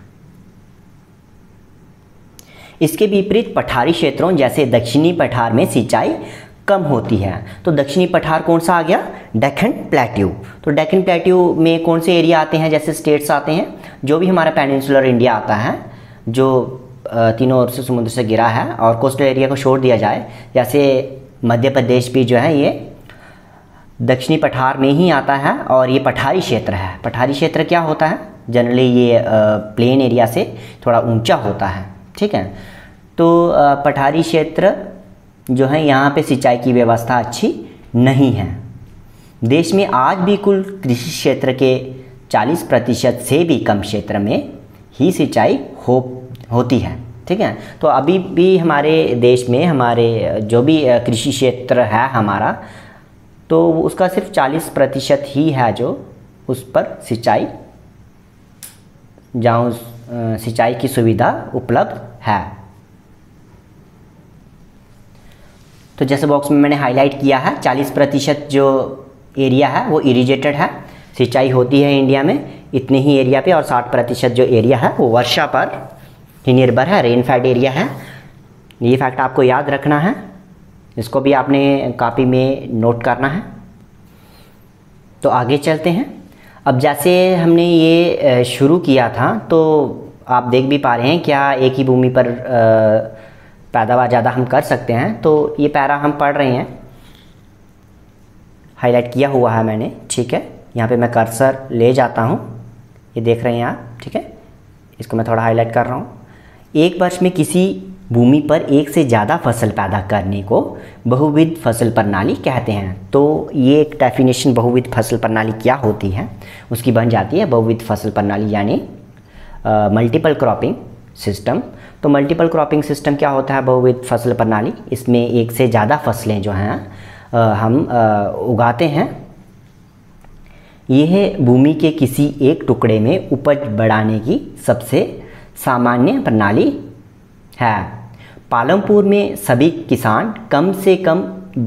इसके विपरीत पठारी क्षेत्रों जैसे दक्षिणी पठार में सिंचाई कम होती है। तो दक्षिणी पठार कौन सा आ गया, डेक्कन प्लेट्यू। तो डेक्कन प्लेट्यू में कौन से एरिया आते हैं, जैसे स्टेट्स आते हैं, जो भी हमारा पेनिनसुलर इंडिया आता है, जो तीनों ओर से समुद्र से घिरा है, और कोस्टल एरिया को छोड़ दिया जाए, जैसे मध्य प्रदेश भी जो है ये दक्षिणी पठार में ही आता है, और ये पठारी क्षेत्र है। पठारी क्षेत्र क्या होता है, जनरली ये प्लेन एरिया से थोड़ा ऊंचा होता है, ठीक है। तो पठारी क्षेत्र जो है, यहाँ पे सिंचाई की व्यवस्था अच्छी नहीं है। देश में आज भी कुल कृषि क्षेत्र के 40% से भी कम क्षेत्र में ही सिंचाई होती है, ठीक है। तो अभी भी हमारे देश में, हमारे जो भी कृषि क्षेत्र है हमारा, तो उसका सिर्फ 40% ही है जो उस पर सिंचाई, जहाँ सिंचाई की सुविधा उपलब्ध है। तो जैसे बॉक्स में मैंने हाईलाइट किया है, 40% जो एरिया है वो इरिगेटेड है, सिंचाई होती है इंडिया में इतने ही एरिया पे, और 60% जो एरिया है वो वर्षा पर ही निर्भर है, रेनफेड एरिया है। ये फैक्ट आपको याद रखना है, इसको भी आपने कॉपी में नोट करना है। तो आगे चलते हैं। अब जैसे हमने ये शुरू किया था, तो आप देख भी पा रहे हैं क्या एक ही भूमि पर पैदावार ज़्यादा हम कर सकते हैं। तो ये पैरा हम पढ़ रहे हैं, हाईलाइट किया हुआ है मैंने, ठीक है। यहाँ पे मैं कर्सर ले जाता हूँ, ये देख रहे हैं आप, ठीक है, इसको मैं थोड़ा हाईलाइट कर रहा हूँ। एक वर्ष में किसी भूमि पर एक से ज़्यादा फसल पैदा करने को बहुविध फसल प्रणाली कहते हैं। तो ये एक डेफिनेशन बहुविध फसल प्रणाली क्या होती है उसकी बन जाती है। बहुविध फसल प्रणाली यानी मल्टीपल क्रॉपिंग सिस्टम। तो मल्टीपल क्रॉपिंग सिस्टम क्या होता है, बहुविध फसल प्रणाली, इसमें एक से ज़्यादा फसलें जो हैं हम उगाते हैं। यह भूमि के किसी एक टुकड़े में उपज बढ़ाने की सबसे सामान्य प्रणाली है। पालमपुर में सभी किसान कम से कम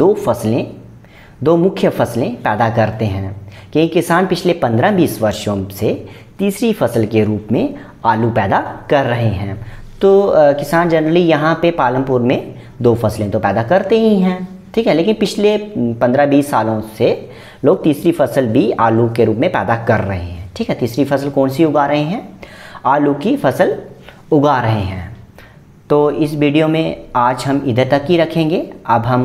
दो मुख्य फसलें पैदा करते हैं। कई किसान पिछले 15-20 वर्षों से तीसरी फसल के रूप में आलू पैदा कर रहे हैं। तो किसान जनरली यहाँ पे पालमपुर में 2 फसलें तो पैदा करते ही हैं, ठीक है, लेकिन पिछले 15-20 सालों से लोग तीसरी फसल भी आलू के रूप में पैदा कर रहे हैं, ठीक है। तीसरी फसल कौन सी उगा रहे हैं, आलू की फसल उगा रहे हैं। तो इस वीडियो में आज हम इधर तक ही रखेंगे। अब हम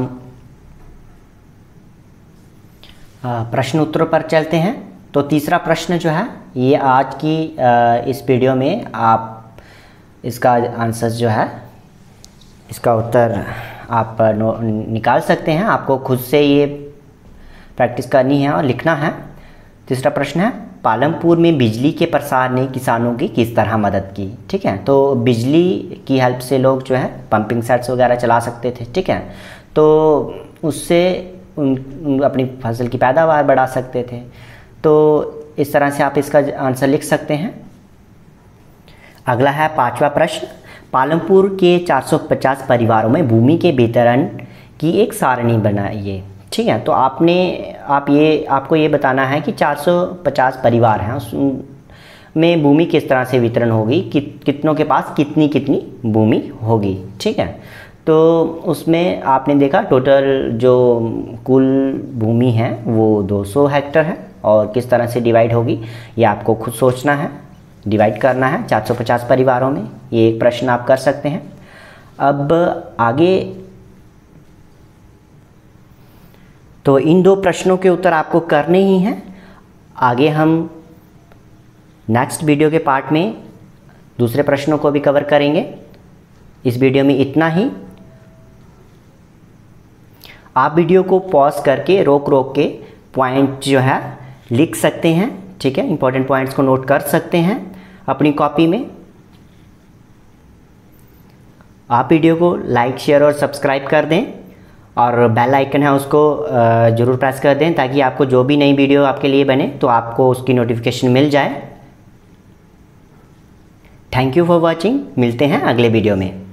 प्रश्न उत्तरों पर चलते हैं। तो तीसरा प्रश्न जो है ये आज की इस वीडियो में आप इसका आंसर जो है, इसका उत्तर आप निकाल सकते हैं। आपको खुद से ये प्रैक्टिस करनी है और लिखना है। तीसरा प्रश्न है, पालमपुर में बिजली के प्रसार ने किसानों की किस तरह मदद की। ठीक है, तो बिजली की हेल्प से लोग जो है पंपिंग सेट्स वगैरह चला सकते थे। ठीक है, तो उससे उन अपनी फसल की पैदावार बढ़ा सकते थे। तो इस तरह से आप इसका आंसर लिख सकते हैं। अगला है पांचवा प्रश्न, पालमपुर के 450 परिवारों में भूमि के वितरण की एक सारणी बनाइए। ठीक है, तो आपको ये बताना है कि 450 परिवार हैं, उसमें भूमि किस तरह से वितरण होगी, कितनों के पास कितनी कितनी भूमि होगी। ठीक है, तो उसमें आपने देखा टोटल जो कुल भूमि है वो 200 हेक्टेयर है, और किस तरह से डिवाइड होगी ये आपको खुद सोचना है, डिवाइड करना है 450 परिवारों में। ये एक प्रश्न आप कर सकते हैं। अब आगे तो इन दो प्रश्नों के उत्तर आपको करने ही हैं। आगे हम नेक्स्ट वीडियो के पार्ट में दूसरे प्रश्नों को भी कवर करेंगे। इस वीडियो में इतना ही। आप वीडियो को पॉज करके रोक के पॉइंट जो है लिख सकते हैं। ठीक है, इंपॉर्टेंट पॉइंट्स को नोट कर सकते हैं अपनी कॉपी में। आप वीडियो को लाइक, शेयर और सब्सक्राइब कर दें, और बेल आइकन है उसको ज़रूर प्रेस कर दें, ताकि आपको जो भी नई वीडियो आपके लिए बने तो आपको उसकी नोटिफिकेशन मिल जाए। Thank you for watching. मिलते हैं अगले वीडियो में।